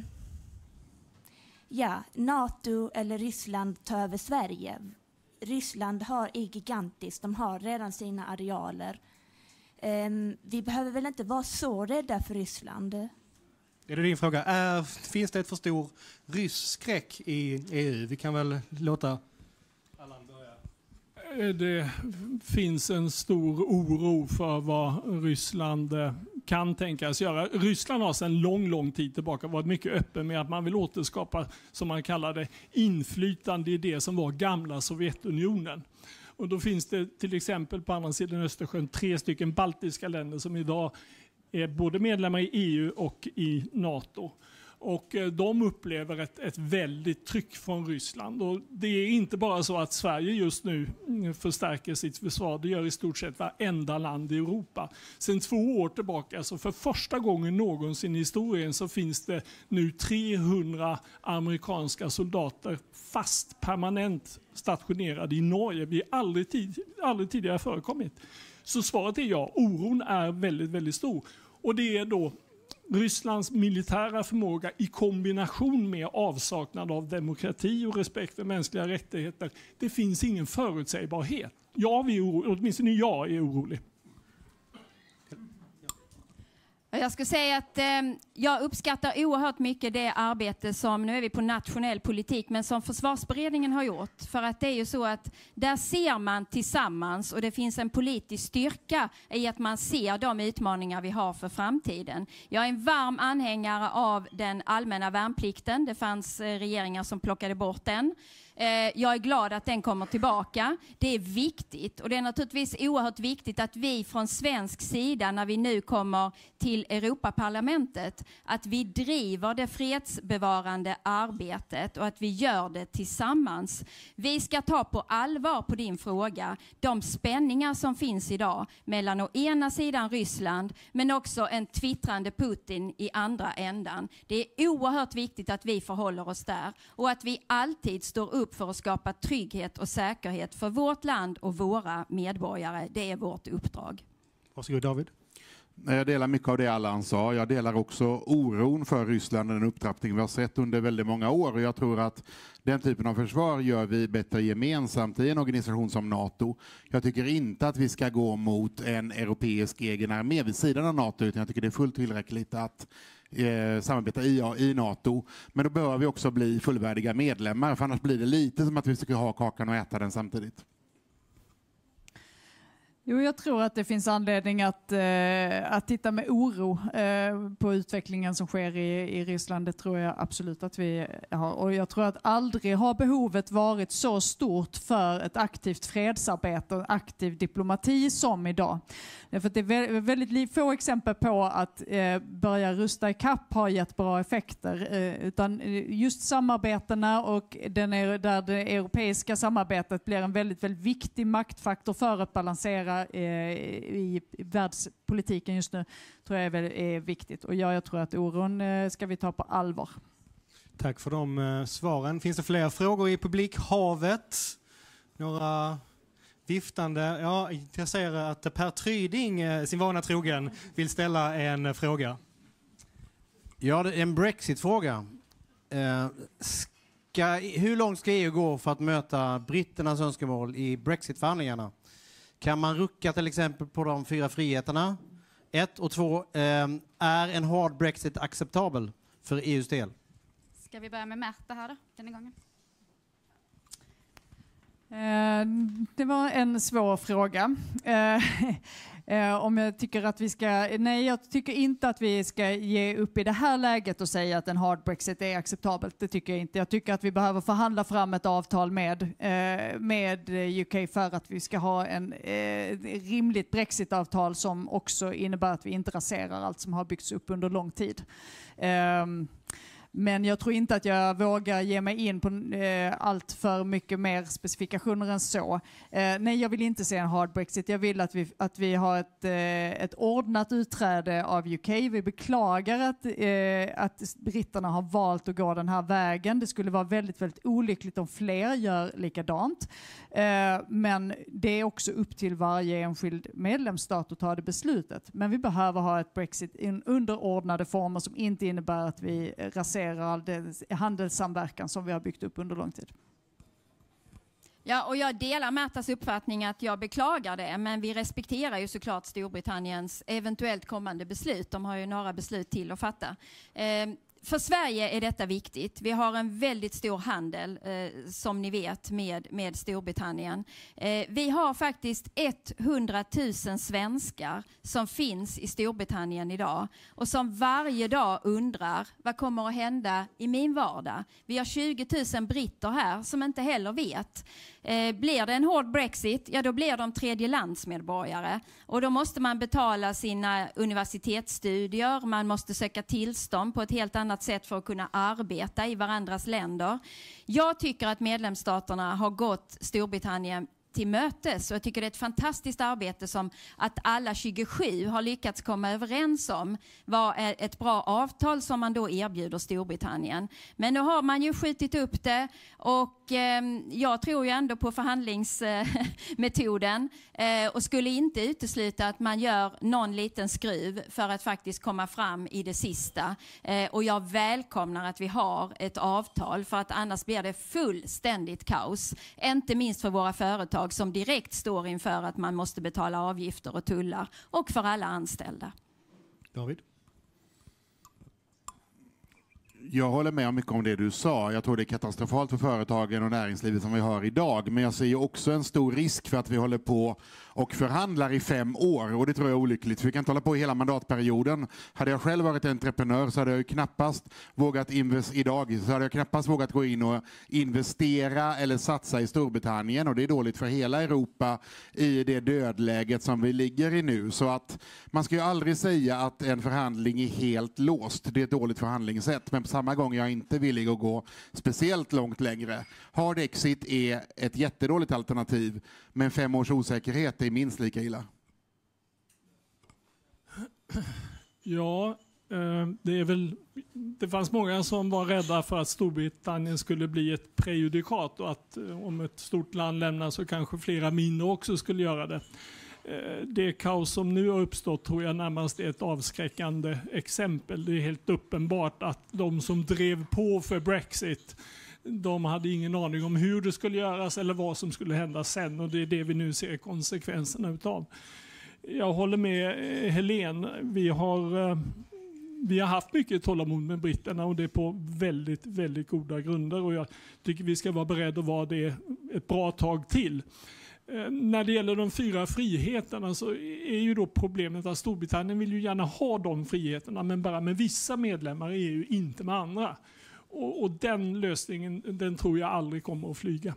ja, NATO eller Ryssland tar över Sverige. Ryssland har, är gigantiskt, de har redan sina arealer. Um, vi behöver väl inte vara så rädda för Ryssland? Är det din fråga? Är, finns det ett för stor rysk-skräck i E U? Vi kan väl låta Allan börja. Det finns en stor oro för vad Ryssland kan tänkas göra. Ryssland har sedan lång, lång tid tillbaka varit mycket öppen med att man vill återskapa, som man kallar det, inflytande i det som var gamla Sovjetunionen. Och då finns det till exempel på andra sidan Östersjön tre stycken baltiska länder som idag är både medlemmar i E U och i NATO. Och de upplever ett, ett väldigt tryck från Ryssland. Och det är inte bara så att Sverige just nu förstärker sitt försvar. Det gör i stort sett varenda land i Europa. Sen två år tillbaka, så för första gången någonsin i historien, så finns det nu trehundra amerikanska soldater fast permanent stationerade i Norge. Vi har aldrig, tid, aldrig tidigare förekommit. Så svaret är ja, oron är väldigt, väldigt stor. Och det är då Rysslands militära förmåga i kombination med avsaknad av demokrati och respekt för mänskliga rättigheter. Det finns ingen förutsägbarhet. Ja, vi är oro, åtminstone jag är orolig. Jag skulle säga att eh, jag uppskattar oerhört mycket det arbete som, nu är vi på nationell politik, men som försvarsberedningen har gjort. För att det är ju så att där ser man tillsammans, och det finns en politisk styrka i att man ser de utmaningar vi har för framtiden. Jag är en varm anhängare av den allmänna värnplikten. Det fanns eh, regeringar som plockade bort den. Jag är glad att den kommer tillbaka. Det är viktigt, och det är naturligtvis oerhört viktigt att vi från svensk sida, när vi nu kommer till Europaparlamentet, att vi driver det fredsbevarande arbetet och att vi gör det tillsammans. Vi ska ta på allvar på din fråga de spänningar som finns idag mellan å ena sidan Ryssland men också en twittrande Putin i andra ändan. Det är oerhört viktigt att vi förhåller oss där och att vi alltid står upp för att skapa trygghet och säkerhet för vårt land och våra medborgare. Det är vårt uppdrag. Varsågod David. Jag delar mycket av det Allan sa. Jag delar också oron för Ryssland och den upptrappning vi har sett under väldigt många år. Och jag tror att den typen av försvar gör vi bättre gemensamt i en organisation som NATO. Jag tycker inte att vi ska gå mot en europeisk egen armé vid sidan av NATO, utan jag tycker det är fullt tillräckligt att eh, samarbeta i, i NATO. Men då behöver vi också bli fullvärdiga medlemmar, för annars blir det lite som att vi ska ha kakan och äta den samtidigt. Jo, jag tror att det finns anledning att, eh, att titta med oro eh, på utvecklingen som sker i, i Ryssland. Det tror jag absolut att vi har. Och jag tror att aldrig har behovet varit så stort för ett aktivt fredsarbete, aktiv diplomati som idag. För det är väldigt få exempel på att eh, börja rusta i kapp har gett bra effekter. Eh, utan just samarbetena och den är, där det europeiska samarbetet blir en väldigt, väldigt viktig maktfaktor för att balansera i världspolitiken just nu, tror jag är, är viktigt. Och ja, jag tror att oron ska vi ta på allvar. Tack för de uh, svaren. Finns det fler frågor i publikhavet? Några viftande? Ja, jag ser att Per Tryding, uh, sin vana trogen, vill ställa en uh, fråga. Ja, det är en Brexit-fråga. Uh, ska, hur långt ska E U gå för att möta britternas önskemål i Brexit-förhandlingarna? Kan man rucka till exempel på de fyra friheterna? Ett och två, uh, är en hard Brexit acceptabel för E U:s del? Ska vi börja med Märta här då, den gången? Eh, det var en svår fråga. Eh, eh, om jag tycker att vi ska... Nej, jag tycker inte att vi ska ge upp i det här läget och säga att en hard Brexit är acceptabelt. Det tycker jag inte. Jag tycker att vi behöver förhandla fram ett avtal med, eh, med U K för att vi ska ha en eh, rimligt Brexit-avtal som också innebär att vi inte raserar allt som har byggts upp under lång tid. Eh, Men jag tror inte att jag vågar ge mig in på eh, allt för mycket mer specifikationer än så. Eh, nej, jag vill inte se en hard Brexit. Jag vill att vi, att vi har ett, eh, ett ordnat utträde av U K. Vi beklagar att, eh, att britterna har valt att gå den här vägen. Det skulle vara väldigt, väldigt olyckligt om fler gör likadant. Eh, men det är också upp till varje enskild medlemsstat att ta det beslutet. Men vi behöver ha ett Brexit in underordnade former som inte innebär att vi raserar all den handelssamverkan som vi har byggt upp under lång tid. Ja, och jag delar Märtas uppfattning att jag beklagar det, men vi respekterar ju såklart Storbritanniens eventuellt kommande beslut. De har ju några beslut till att fatta. Eh, För Sverige är detta viktigt. Vi har en väldigt stor handel, eh, som ni vet, med, med Storbritannien. Eh, vi har faktiskt hundratusen svenskar som finns i Storbritannien idag och som varje dag undrar vad kommer att hända i min vardag. Vi har tjugo tusen britter här som inte heller vet. Eh, blir det en hård Brexit, ja då blir de tredjelandsmedborgare. Och då måste man betala sina universitetsstudier, man måste söka tillstånd på ett helt annat sätt för att kunna arbeta i varandras länder. Jag tycker att medlemsstaterna har gått Storbritannien till mötes, och jag tycker det är ett fantastiskt arbete som att alla tjugosju har lyckats komma överens om var ett bra avtal som man då erbjuder Storbritannien. Men nu har man ju skjutit upp det, och eh, jag tror ju ändå på förhandlingsmetoden eh, och skulle inte utesluta att man gör någon liten skruv för att faktiskt komma fram i det sista. Eh, och jag välkomnar att vi har ett avtal, för att annars blir det fullständigt kaos. Inte minst för våra företag som direkt står inför att man måste betala avgifter och tullar, och för alla anställda. David? Jag håller med om mycket om det du sa. Jag tror det är katastrofalt för företagen och näringslivet som vi har idag. Men jag ser ju också en stor risk för att vi håller på och förhandlar i fem år. Och det tror jag är olyckligt. För vi kan inte hålla på hela mandatperioden. Hade jag själv varit entreprenör så hade jag ju knappast vågat investera idag. Så hade jag knappast vågat gå in och investera eller satsa i Storbritannien. Och det är dåligt för hela Europa i det dödläget som vi ligger i nu. Så att man ska ju aldrig säga att en förhandling är helt låst. Det är ett dåligt förhandlingssätt. Men på samma gång är jag inte villig att gå speciellt långt längre. Hard exit är ett jättedåligt alternativ. Men fem års osäkerhet är minst lika illa. Ja, det är väl... Det fanns många som var rädda för att Storbritannien skulle bli ett prejudikat, och att om ett stort land lämnar så kanske flera mindre också skulle göra det. Det kaos som nu har uppstått tror jag närmast är ett avskräckande exempel. Det är helt uppenbart att de som drev på för Brexit, de hade ingen aning om hur det skulle göras eller vad som skulle hända sen, och det är det vi nu ser konsekvenserna utav. Jag håller med Helene. Vi har, vi har haft mycket tålamod med britterna, och det är på väldigt, väldigt goda grunder, och jag tycker vi ska vara beredda att vara det ett bra tag till. När det gäller de fyra friheterna så är ju då problemet att Storbritannien vill ju gärna ha de friheterna, men bara med vissa medlemmar i E U, inte med andra. Och, och den lösningen, den tror jag aldrig kommer att flyga.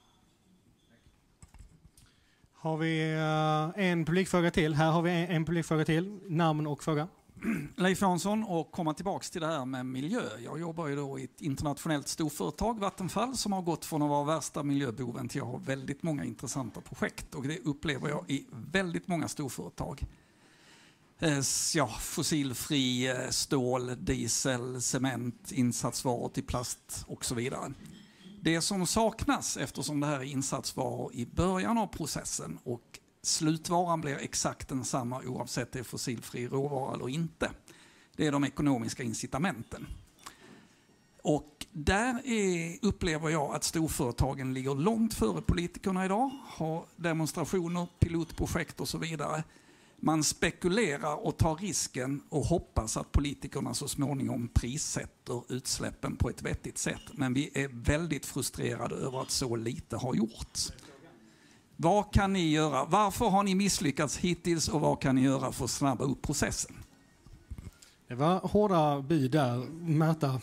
Har vi uh, en publikfråga till? Här har vi en, en publikfråga till. Namn och fråga. Leif Jansson, och komma tillbaka till det här med miljö. Jag jobbar ju då i ett internationellt storföretag, Vattenfall, som har gått från att vara värsta miljöboven till att ha väldigt många intressanta projekt, och det upplever jag i väldigt många storföretag. ja, fossilfri stål, diesel, cement, insatsvaror till plast och så vidare. Det som saknas, eftersom det här är insatsvaror i början av processen och slutvaran blir exakt densamma oavsett det är fossilfri råvara eller inte, det är de ekonomiska incitamenten. Och där är, upplever jag att storföretagen ligger långt före politikerna idag, har demonstrationer, pilotprojekt och så vidare. Man spekulerar och tar risken och hoppas att politikerna så småningom prissätter utsläppen på ett vettigt sätt. Men vi är väldigt frustrerade över att så lite har gjorts. Vad kan ni göra? Varför har ni misslyckats hittills och vad kan ni göra för att snabba upp processen? Det var hårda bud där, Märta.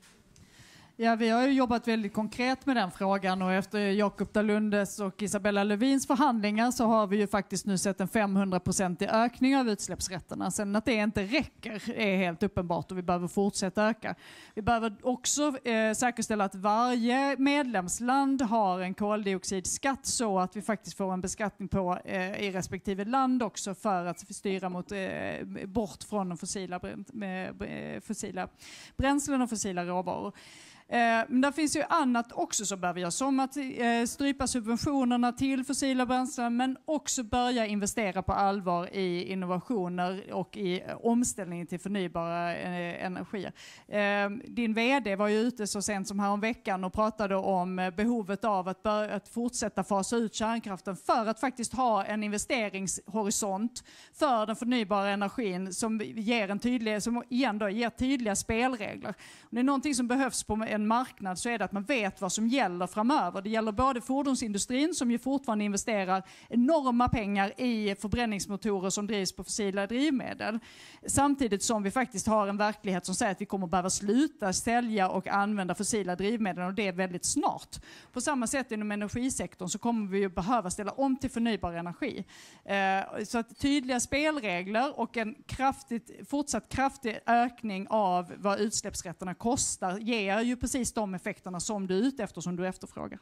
Ja, vi har ju jobbat väldigt konkret med den frågan och efter Jakob Dalundes och Isabella Lövins förhandlingar så har vi ju faktiskt nu sett en femhundraprocentig ökning av utsläppsrätterna. Sen att det inte räcker är helt uppenbart och vi behöver fortsätta öka. Vi behöver också eh, säkerställa att varje medlemsland har en koldioxidskatt så att vi faktiskt får en beskattning på eh, i respektive land också för att styra mot, eh, bort från de fossila, med, fossila bränslen och fossila råvaror. Men det finns ju annat också som behöver göras, som att eh, strypa subventionerna till fossila bränslen men också börja investera på allvar i innovationer och i eh, omställningen till förnybara eh, energier. Eh, din vd var ju ute så sent som här om veckan och pratade om eh, behovet av att, börja, att fortsätta fasa ut kärnkraften för att faktiskt ha en investeringshorisont för den förnybara energin som ger en tydlig, som igen då ger tydliga spelregler. Om det är någonting som behövs på en marknad så är det att man vet vad som gäller framöver. Det gäller både fordonsindustrin som ju fortfarande investerar enorma pengar i förbränningsmotorer som drivs på fossila drivmedel. Samtidigt som vi faktiskt har en verklighet som säger att vi kommer behöva sluta sälja och använda fossila drivmedel och det är väldigt snart. På samma sätt inom energisektorn så kommer vi ju behöva ställa om till förnybar energi. Eh, så att tydliga spelregler och en kraftigt, fortsatt kraftig ökning av vad utsläppsrätterna kostar ger ju precis de effekterna som du är ute efter, som du efterfrågar.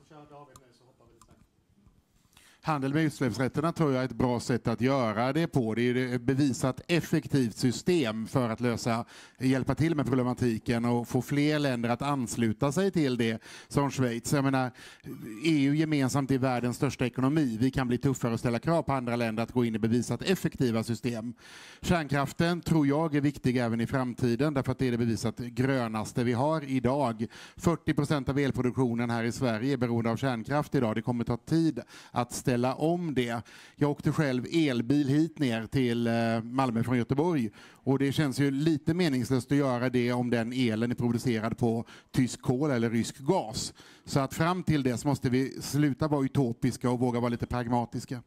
Handel med utsläppsrätterna tror jag är ett bra sätt att göra det på. Det är ett bevisat effektivt system för att lösa, hjälpa till med problematiken och få fler länder att ansluta sig till det som Schweiz. Jag menar, E U gemensamt är världens största ekonomi. Vi kan bli tuffare och ställa krav på andra länder att gå in i bevisat effektiva system. Kärnkraften tror jag är viktig även i framtiden därför att det är det bevisat grönaste vi har idag. fyrtio procent av elproduktionen här i Sverige är beroende av kärnkraft idag. Det kommer ta tid att ställa om det. Jag åkte själv elbil hit ner till Malmö från Göteborg och det känns ju lite meningslöst att göra det om den elen är producerad på tysk kol eller rysk gas. Så att fram till dess måste vi sluta vara utopiska och våga vara lite pragmatiska.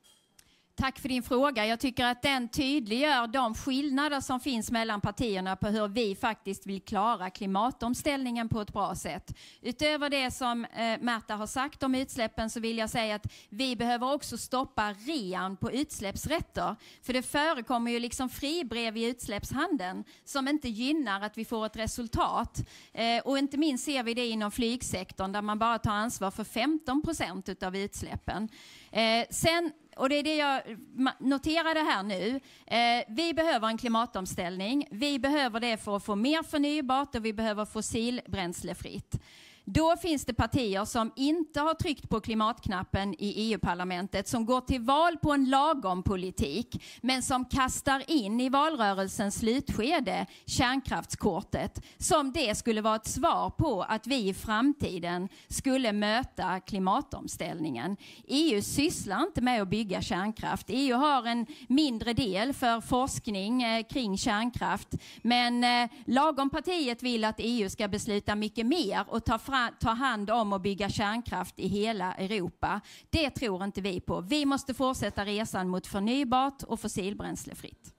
Tack för din fråga. Jag tycker att den tydliggör de skillnader som finns mellan partierna på hur vi faktiskt vill klara klimatomställningen på ett bra sätt. Utöver det som eh, Märta har sagt om utsläppen så vill jag säga att vi behöver också stoppa rean på utsläppsrätter. För det förekommer ju liksom fribrev i utsläppshandeln som inte gynnar att vi får ett resultat. Eh, och inte minst ser vi det inom flygsektorn där man bara tar ansvar för femton procent utav utsläppen. Eh, sen Och det är det jag noterade här nu. Eh, vi behöver en klimatomställning. Vi behöver det för att få mer förnybart och vi behöver fossilbränslefritt. Då finns det partier som inte har tryckt på klimatknappen i E U-parlamentet, som går till val på en lagom politik, men som kastar in i valrörelsens slutskede kärnkraftskortet, som det skulle vara ett svar på att vi i framtiden skulle möta klimatomställningen. E U sysslar inte med att bygga kärnkraft. E U har en mindre del för forskning eh, kring kärnkraft, men eh, lagom partiet vill att E U ska besluta mycket mer och ta fram ta hand om och bygga kärnkraft i hela Europa. Det tror inte vi på. Vi måste fortsätta resan mot förnybart och fossilbränslefritt.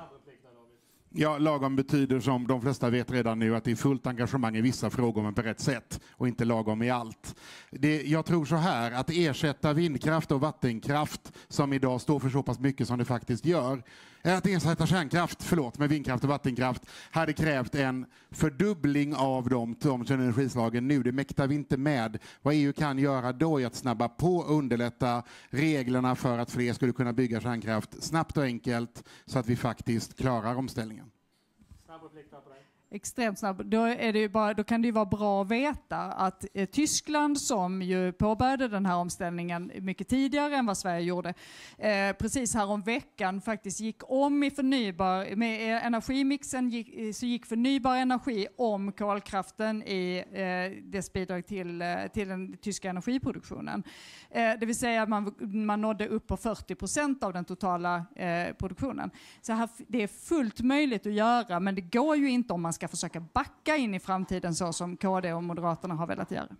Ja, lagom betyder som de flesta vet redan nu att det är fullt engagemang i vissa frågor men på rätt sätt och inte lagom i allt. Det, jag tror så här, att ersätta vindkraft och vattenkraft som idag står för så pass mycket som det faktiskt gör att ersätta kärnkraft, förlåt, med vindkraft och vattenkraft hade krävt en fördubbling av de, de energislagen nu. Det mäktar vi inte med. Vad E U kan göra då är att snabba på och underlätta reglerna för att fler skulle kunna bygga kärnkraft snabbt och enkelt så att vi faktiskt klarar omställningen. Extremt snabb. Då, är det ju bara, då kan det ju vara bra att veta att eh, Tyskland, som ju påbörjade den här omställningen mycket tidigare än vad Sverige gjorde, eh, precis här om veckan faktiskt gick om i förnybar, med eh, energimixen gick, så gick förnybar energi om kolkraften i eh, dess bidrag till, eh, till den tyska energiproduktionen. Eh, det vill säga att man, man nådde upp på fyrtio procent av den totala eh, produktionen. Så här, det är fullt möjligt att göra, men det går ju inte om man ska försöka backa in i framtiden så som K D och Moderaterna har velat göra.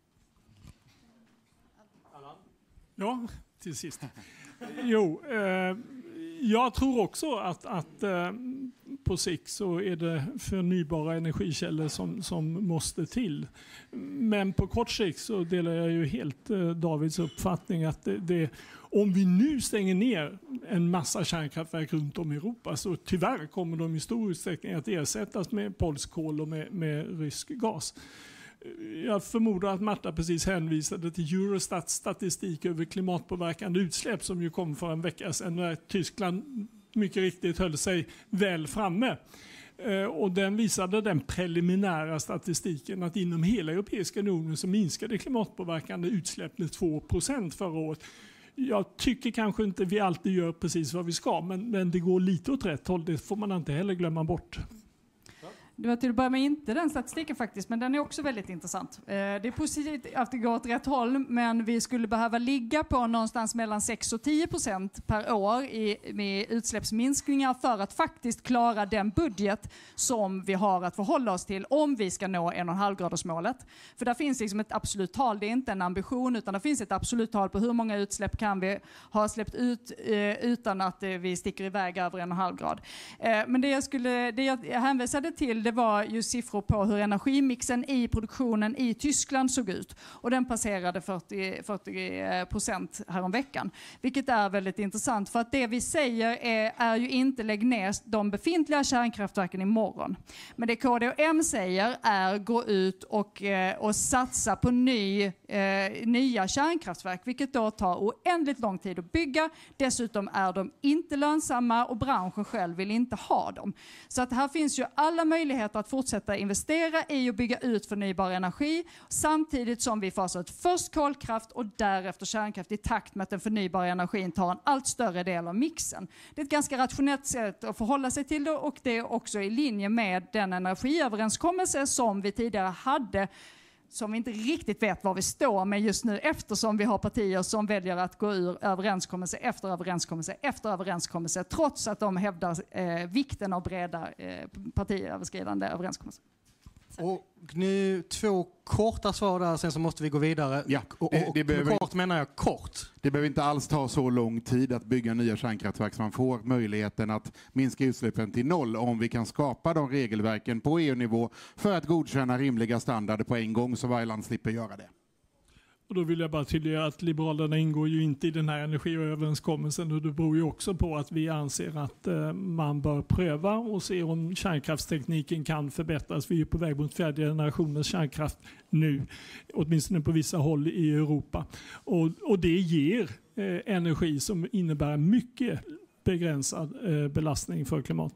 Ja, till sist. Jo, eh, jag tror också att, att eh, på sikt så är det förnybara energikällor som, som måste till. Men på kort sikt så delar jag ju helt eh, Davids uppfattning att det, det, om vi nu stänger ner en massa kärnkraftverk runt om i Europa så tyvärr kommer de i stor utsträckning att ersättas med polsk kol och med, med rysk gas. Jag förmodar att Marta precis hänvisade till Eurostats statistik över klimatpåverkande utsläpp som ju kom för en vecka sedan när Tyskland mycket riktigt höll sig väl framme. Och den visade den preliminära statistiken att inom hela Europeiska unionen så minskade klimatpåverkande utsläpp med två procent förra året. Jag tycker kanske inte vi alltid gör precis vad vi ska, men, men det går lite åt rätt håll. Det får man inte heller glömma bort. Det var till att börja med inte den statistiken faktiskt, men den är också väldigt intressant. Eh, det är positivt att det går åt rätt håll, men vi skulle behöva ligga på någonstans mellan sex och tio procent per år i, med utsläppsminskningar för att faktiskt klara den budget som vi har att förhålla oss till om vi ska nå en och en halv gradersmålet. För där finns liksom ett absolut tal, det är inte en ambition utan det finns ett absolut tal på hur många utsläpp kan vi ha släppt ut eh, utan att eh, vi sticker iväg över en och en halv grad. Eh, men det jag, skulle, det jag hänvisade till det var ju siffror på hur energimixen i produktionen i Tyskland såg ut. Och den passerade fyrtio procent häromveckan. Vilket är väldigt intressant för att det vi säger är, är ju inte lägg ner de befintliga kärnkraftverken imorgon. Men det K D och M säger är gå ut och, och satsa på ny, eh, nya kärnkraftverk. Vilket då tar oändligt lång tid att bygga. Dessutom är de inte lönsamma och branschen själv vill inte ha dem. Så att här finns ju alla möjligheter att fortsätta investera i och bygga ut förnybar energi samtidigt som vi fasar ut först kolkraft och därefter kärnkraft i takt med att den förnybara energin tar en allt större del av mixen. Det är ett ganska rationellt sätt att förhålla sig till det och det är också i linje med den energiöverenskommelse som vi tidigare hade som vi inte riktigt vet var vi står med just nu eftersom vi har partier som väljer att gå ur överenskommelse efter överenskommelse efter överenskommelse trots att de hävdar eh, vikten av breda eh, partiöverskridande överenskommelser. Och nu två korta svar där, sen så måste vi gå vidare. Ja, och, det, och det behöver, kort menar jag kort. Det behöver inte alls ta så lång tid att bygga nya kärnkraftverk så man får möjligheten att minska utsläppen till noll om vi kan skapa de regelverken på E U-nivå för att godkänna rimliga standarder på en gång så varje land slipper göra det. Och då vill jag bara tydliggöra att Liberalerna ingår ju inte i den här energiöverenskommelsen och det beror ju också på att vi anser att eh, man bör pröva och se om kärnkraftstekniken kan förbättras. Vi är på väg mot fjärde generationens kärnkraft nu, åtminstone på vissa håll i Europa. Och, och det ger eh, energi som innebär mycket begränsad eh, belastning för klimatet.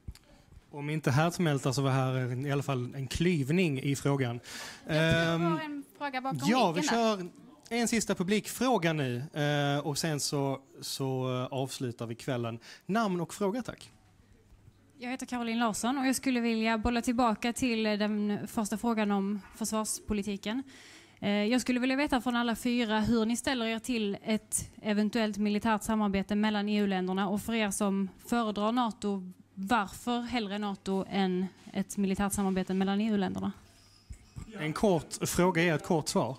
Om inte härdsmälta så var här i alla fall en klyvning i frågan. Jag um, en fråga bakom ja, micken vi kör en sista publikfråga nu uh, och sen så, så uh, avslutar vi kvällen. Namn och fråga, tack. Jag heter Caroline Larsson och jag skulle vilja bolla tillbaka till den första frågan om försvarspolitiken. Jag skulle vilja veta från alla fyra hur ni ställer er till ett eventuellt militärt samarbete mellan E U-länderna och för er som föredrar NATO, varför hellre NATO än ett militärt samarbete mellan E U-länderna? En kort fråga är ett kort svar.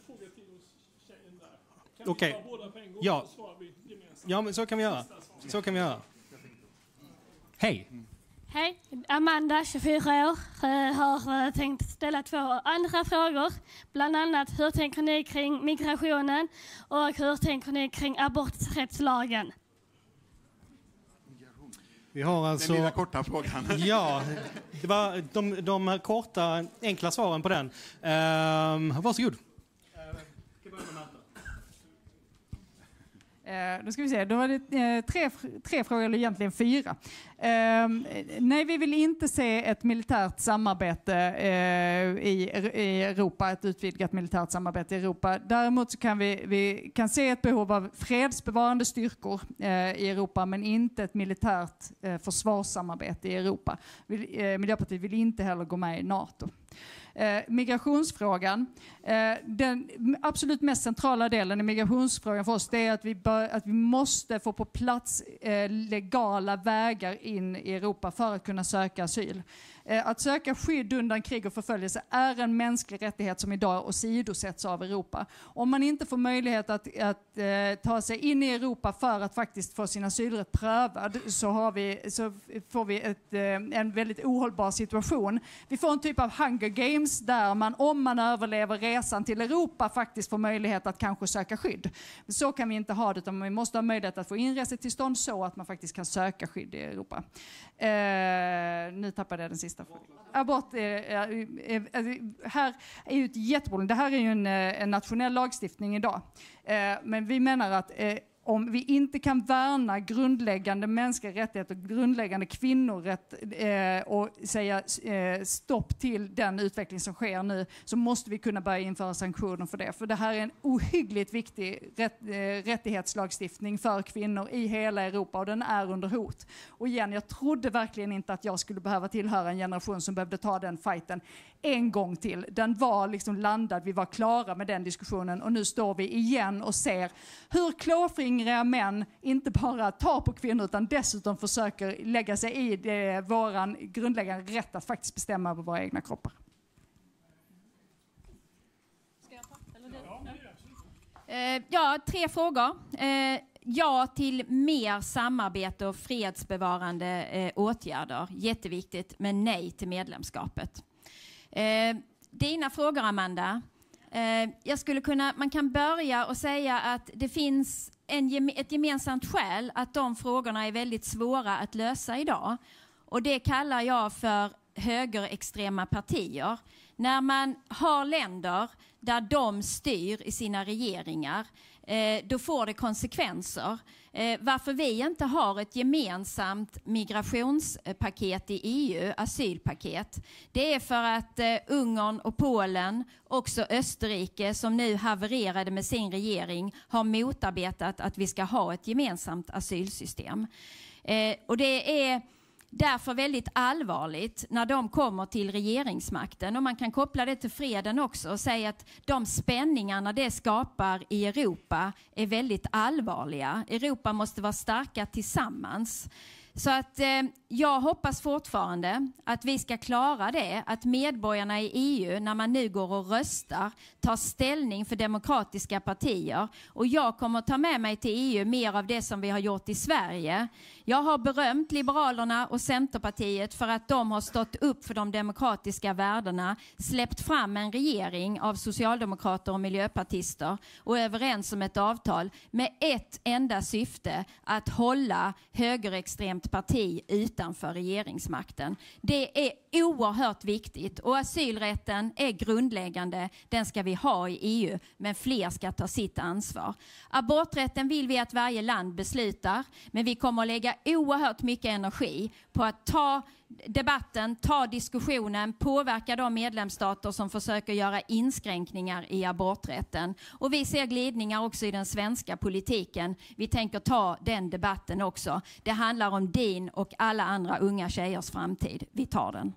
Okej. Okay. Ja. Ja, men så kan vi göra. Så kan vi göra. Hej. Hej, Amanda, tjugofyra år, har tänkt ställa två andra frågor. Bland annat, hur tänker ni kring migrationen och hur tänker ni kring aborträttslagen? Vi har alltså... Den lilla korta frågan. Ja, det var de, de här korta, enkla svaren på den. Uh, varsågod. Eh, då ska vi se, då var det eh, tre, tre frågor, eller egentligen fyra. Eh, nej, vi vill inte se ett militärt samarbete eh, i, i Europa, ett utvidgat militärt samarbete i Europa. Däremot så kan vi, vi kan se ett behov av fredsbevarande styrkor eh, i Europa, men inte ett militärt eh, försvarssamarbete i Europa. Vi, eh, Miljöpartiet vill inte heller gå med i NATO. Eh, migrationsfrågan. Eh, den absolut mest centrala delen i migrationsfrågan för oss är att vi, bör, att vi måste få på plats eh, legala vägar in i Europa för att kunna söka asyl. Eh, att söka skydd undan krig och förföljelse är en mänsklig rättighet som idag åsidosätts av Europa. Om man inte får möjlighet att, att eh, ta sig in i Europa för att faktiskt få sin asylrätt prövad, så, har vi, så får vi ett, eh, en väldigt ohållbar situation. Vi får en typ av Hunger Games där man, om man överlever resan till Europa, faktiskt får möjlighet att kanske söka skydd. Så kan vi inte ha det, utan vi måste ha möjlighet att få inresetillstånd så att man faktiskt kan söka skydd i Europa. Eh, nu tappade jag den sista frågan. Abort är, är, är, är, här är ju ett jätteproblem. Det här är ju en, en nationell lagstiftning idag. Eh, men vi menar att eh, om vi inte kan värna grundläggande mänskliga rättigheter, grundläggande kvinnorätt eh, och säga eh, stopp till den utveckling som sker nu, så måste vi kunna börja införa sanktioner för det. För det här är en ohyggligt viktig rätt, eh, rättighetslagstiftning för kvinnor i hela Europa, och den är under hot. Och igen, jag trodde verkligen inte att jag skulle behöva tillhöra en generation som behövde ta den fighten en gång till. Den var liksom landad, vi var klara med den diskussionen, och nu står vi igen och ser hur klåfingriga män inte bara tar på kvinnor utan dessutom försöker lägga sig i det, våran grundläggande rätt att faktiskt bestämma över våra egna kroppar. Ska jag ta? Eller du? Eh, ja, tre frågor. Eh, ja till mer samarbete och fredsbevarande eh, åtgärder. Jätteviktigt, men nej till medlemskapet. Eh, dina frågor, Amanda. Eh, jag skulle kunna, man kan börja och säga att det finns en, ett gemensamt skäl att de frågorna är väldigt svåra att lösa idag. Och det kallar jag för högerextrema partier. När man har länder där de styr i sina regeringar, eh, då får det konsekvenser. Eh, varför vi inte har ett gemensamt migrationspaket i E U, asylpaket, det är för att eh, Ungern och Polen, också Österrike som nu havererade med sin regering, har motarbetat att vi ska ha ett gemensamt asylsystem. Eh, och det är därför väldigt allvarligt när de kommer till regeringsmakten, och man kan koppla det till freden också och säga att de spänningarna det skapar i Europa är väldigt allvarliga. Europa måste vara starka tillsammans. Så att eh, jag hoppas fortfarande att vi ska klara det, att medborgarna i E U, när man nu går och röstar, tar ställning för demokratiska partier. Och jag kommer ta med mig till E U mer av det som vi har gjort i Sverige. Jag har berömt Liberalerna och Centerpartiet för att de har stått upp för de demokratiska värdena, släppt fram en regering av socialdemokrater och miljöpartister och är överens om ett avtal med ett enda syfte, att hålla högerextremt parti utanför regeringsmakten. Det är oerhört viktigt, och asylrätten är grundläggande. Den ska vi ha i E U, men fler ska ta sitt ansvar. Aborträtten vill vi att varje land beslutar, men vi kommer att lägga oerhört mycket energi på att ta debatten, ta diskussionen, påverka de medlemsstater som försöker göra inskränkningar i aborträtten. Och vi ser glidningar också i den svenska politiken. Vi tänker ta den debatten också. Det handlar om din och alla andra unga tjejers framtid. Vi tar den.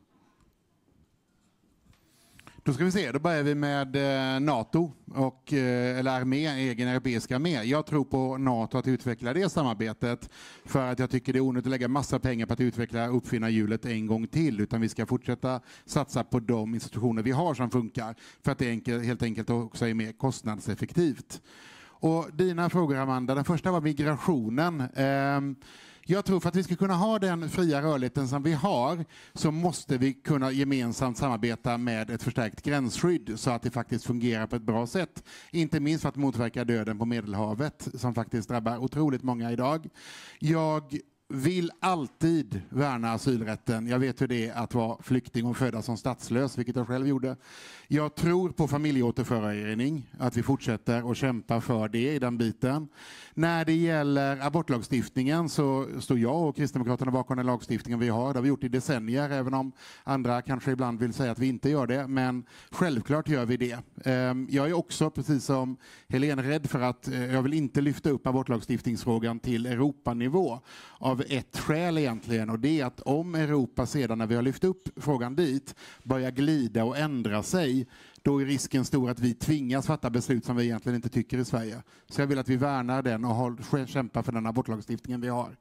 Då ska vi se, då börjar vi med eh, NATO, och, eh, eller armé, egen europeiska armé. Jag tror på NATO, att utveckla det samarbetet, för att jag tycker det är onödigt att lägga massa pengar på att utveckla uppfinna hjulet en gång till, utan vi ska fortsätta satsa på de institutioner vi har som funkar, för att det enkel, helt enkelt också är mer kostnadseffektivt. Och dina frågor, Amanda, den första var migrationen. Eh, Jag tror för att vi ska kunna ha den fria rörligheten som vi har, så måste vi kunna gemensamt samarbeta med ett förstärkt gränsskydd så att det faktiskt fungerar på ett bra sätt. Inte minst för att motverka döden på Medelhavet som faktiskt drabbar otroligt många idag. Jag vill alltid värna asylrätten. Jag vet hur det är att vara flykting och födas som statslös, vilket jag själv gjorde. Jag tror på familjeåterförening, att vi fortsätter att kämpa för det i den biten. När det gäller abortlagstiftningen så står jag och Kristdemokraterna bakom den lagstiftningen vi har. Det har vi gjort i decennier, även om andra kanske ibland vill säga att vi inte gör det. Men självklart gör vi det. Jag är också, precis som Helene, rädd för att jag vill inte lyfta upp abortlagstiftningsfrågan till Europanivå av ett skäl egentligen, och det är att om Europa sedan när vi har lyft upp frågan dit börjar glida och ändra sig, då är risken stor att vi tvingas fatta beslut som vi egentligen inte tycker i Sverige. Så jag vill att vi värnar den och håll, kämpar för den abortlagstiftningen vi har.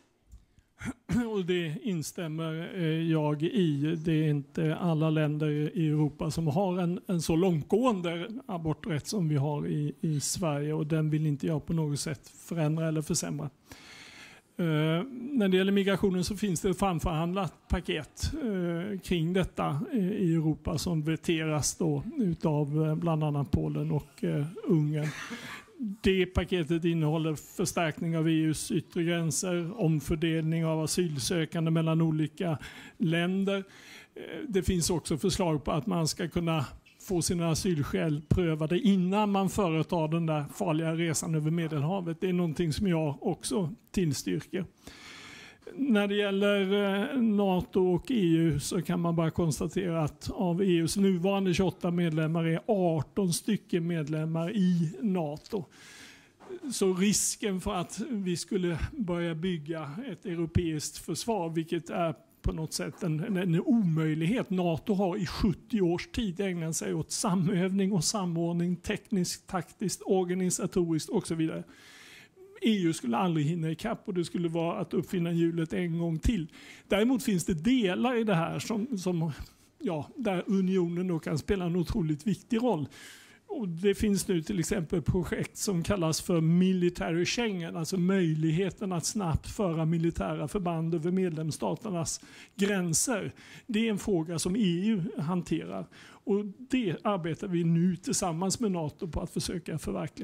Och det instämmer jag i. Det är inte alla länder i Europa som har en, en så långtgående aborträtt som vi har i, i Sverige, och den vill inte jag på något sätt förändra eller försämra. Uh, när det gäller migrationen så finns det ett framförhandlat paket uh, kring detta uh, i Europa som veteras då utav uh, bland annat Polen och uh, Ungern. Det paketet innehåller förstärkning av E U:s yttre gränser, omfördelning av asylsökande mellan olika länder. Uh, det finns också förslag på att man ska kunna få sina asylskäl prövade innan man företar den där farliga resan över Medelhavet. Det är någonting som jag också tillstyrker. När det gäller NATO och E U så kan man bara konstatera att av E U:s nuvarande tjugoåtta medlemmar är arton stycken medlemmar i NATO. Så risken för att vi skulle börja bygga ett europeiskt försvar, vilket är på något sätt en, en, en omöjlighet. NATO har i sjuttio års tid ägnat sig åt samövning och samordning, tekniskt, taktiskt, organisatoriskt och så vidare. E U skulle aldrig hinna ikapp, och det skulle vara att uppfinna hjulet en gång till. Däremot finns det delar i det här som, som ja, där unionen då kan spela en otroligt viktig roll. Och det finns nu till exempel projekt som kallas för Military Schengen, alltså möjligheten att snabbt föra militära förband över medlemsstaternas gränser. Det är en fråga som E U hanterar, och det arbetar vi nu tillsammans med NATO på att försöka förverkliga.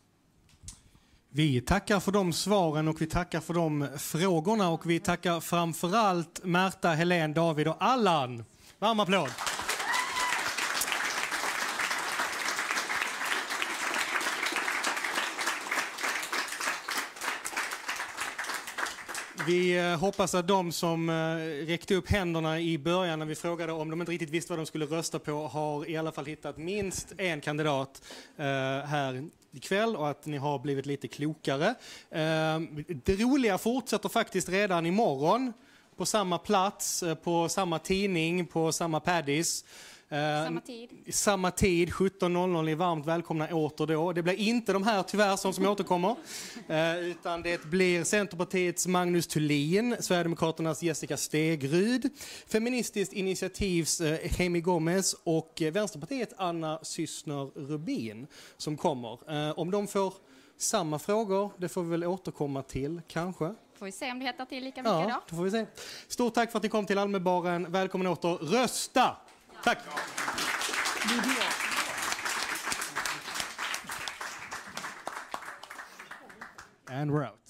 Vi tackar för de svaren och vi tackar för de frågorna, och vi tackar framförallt Märta, Helene, David och Allan. Varm applåd! Vi hoppas att de som räckte upp händerna i början när vi frågade om de inte riktigt visste vad de skulle rösta på har i alla fall hittat minst en kandidat här ikväll, och att ni har blivit lite klokare. Det roliga fortsätter faktiskt redan imorgon på samma plats, på samma tidning, på samma paddis. Samma tid. Samma tid, sjutton noll noll, är varmt välkomna åter då. Det blir inte de här tyvärr som, som återkommer, eh, utan det blir Centerpartiets Magnus Thulin, Sverigedemokraternas Jessica Stegryd, Feministiskt initiativs eh, Hemi Gomez och eh, Vänsterpartiet Anna Syssner Rubin som kommer. Eh, om de får samma frågor, det får vi väl återkomma till kanske. Får vi se om det hettar till lika mycket ja, då. då får vi se. Stort tack för att ni kom till Almebaren. Välkommen åter. Rösta! Tack! And we're out.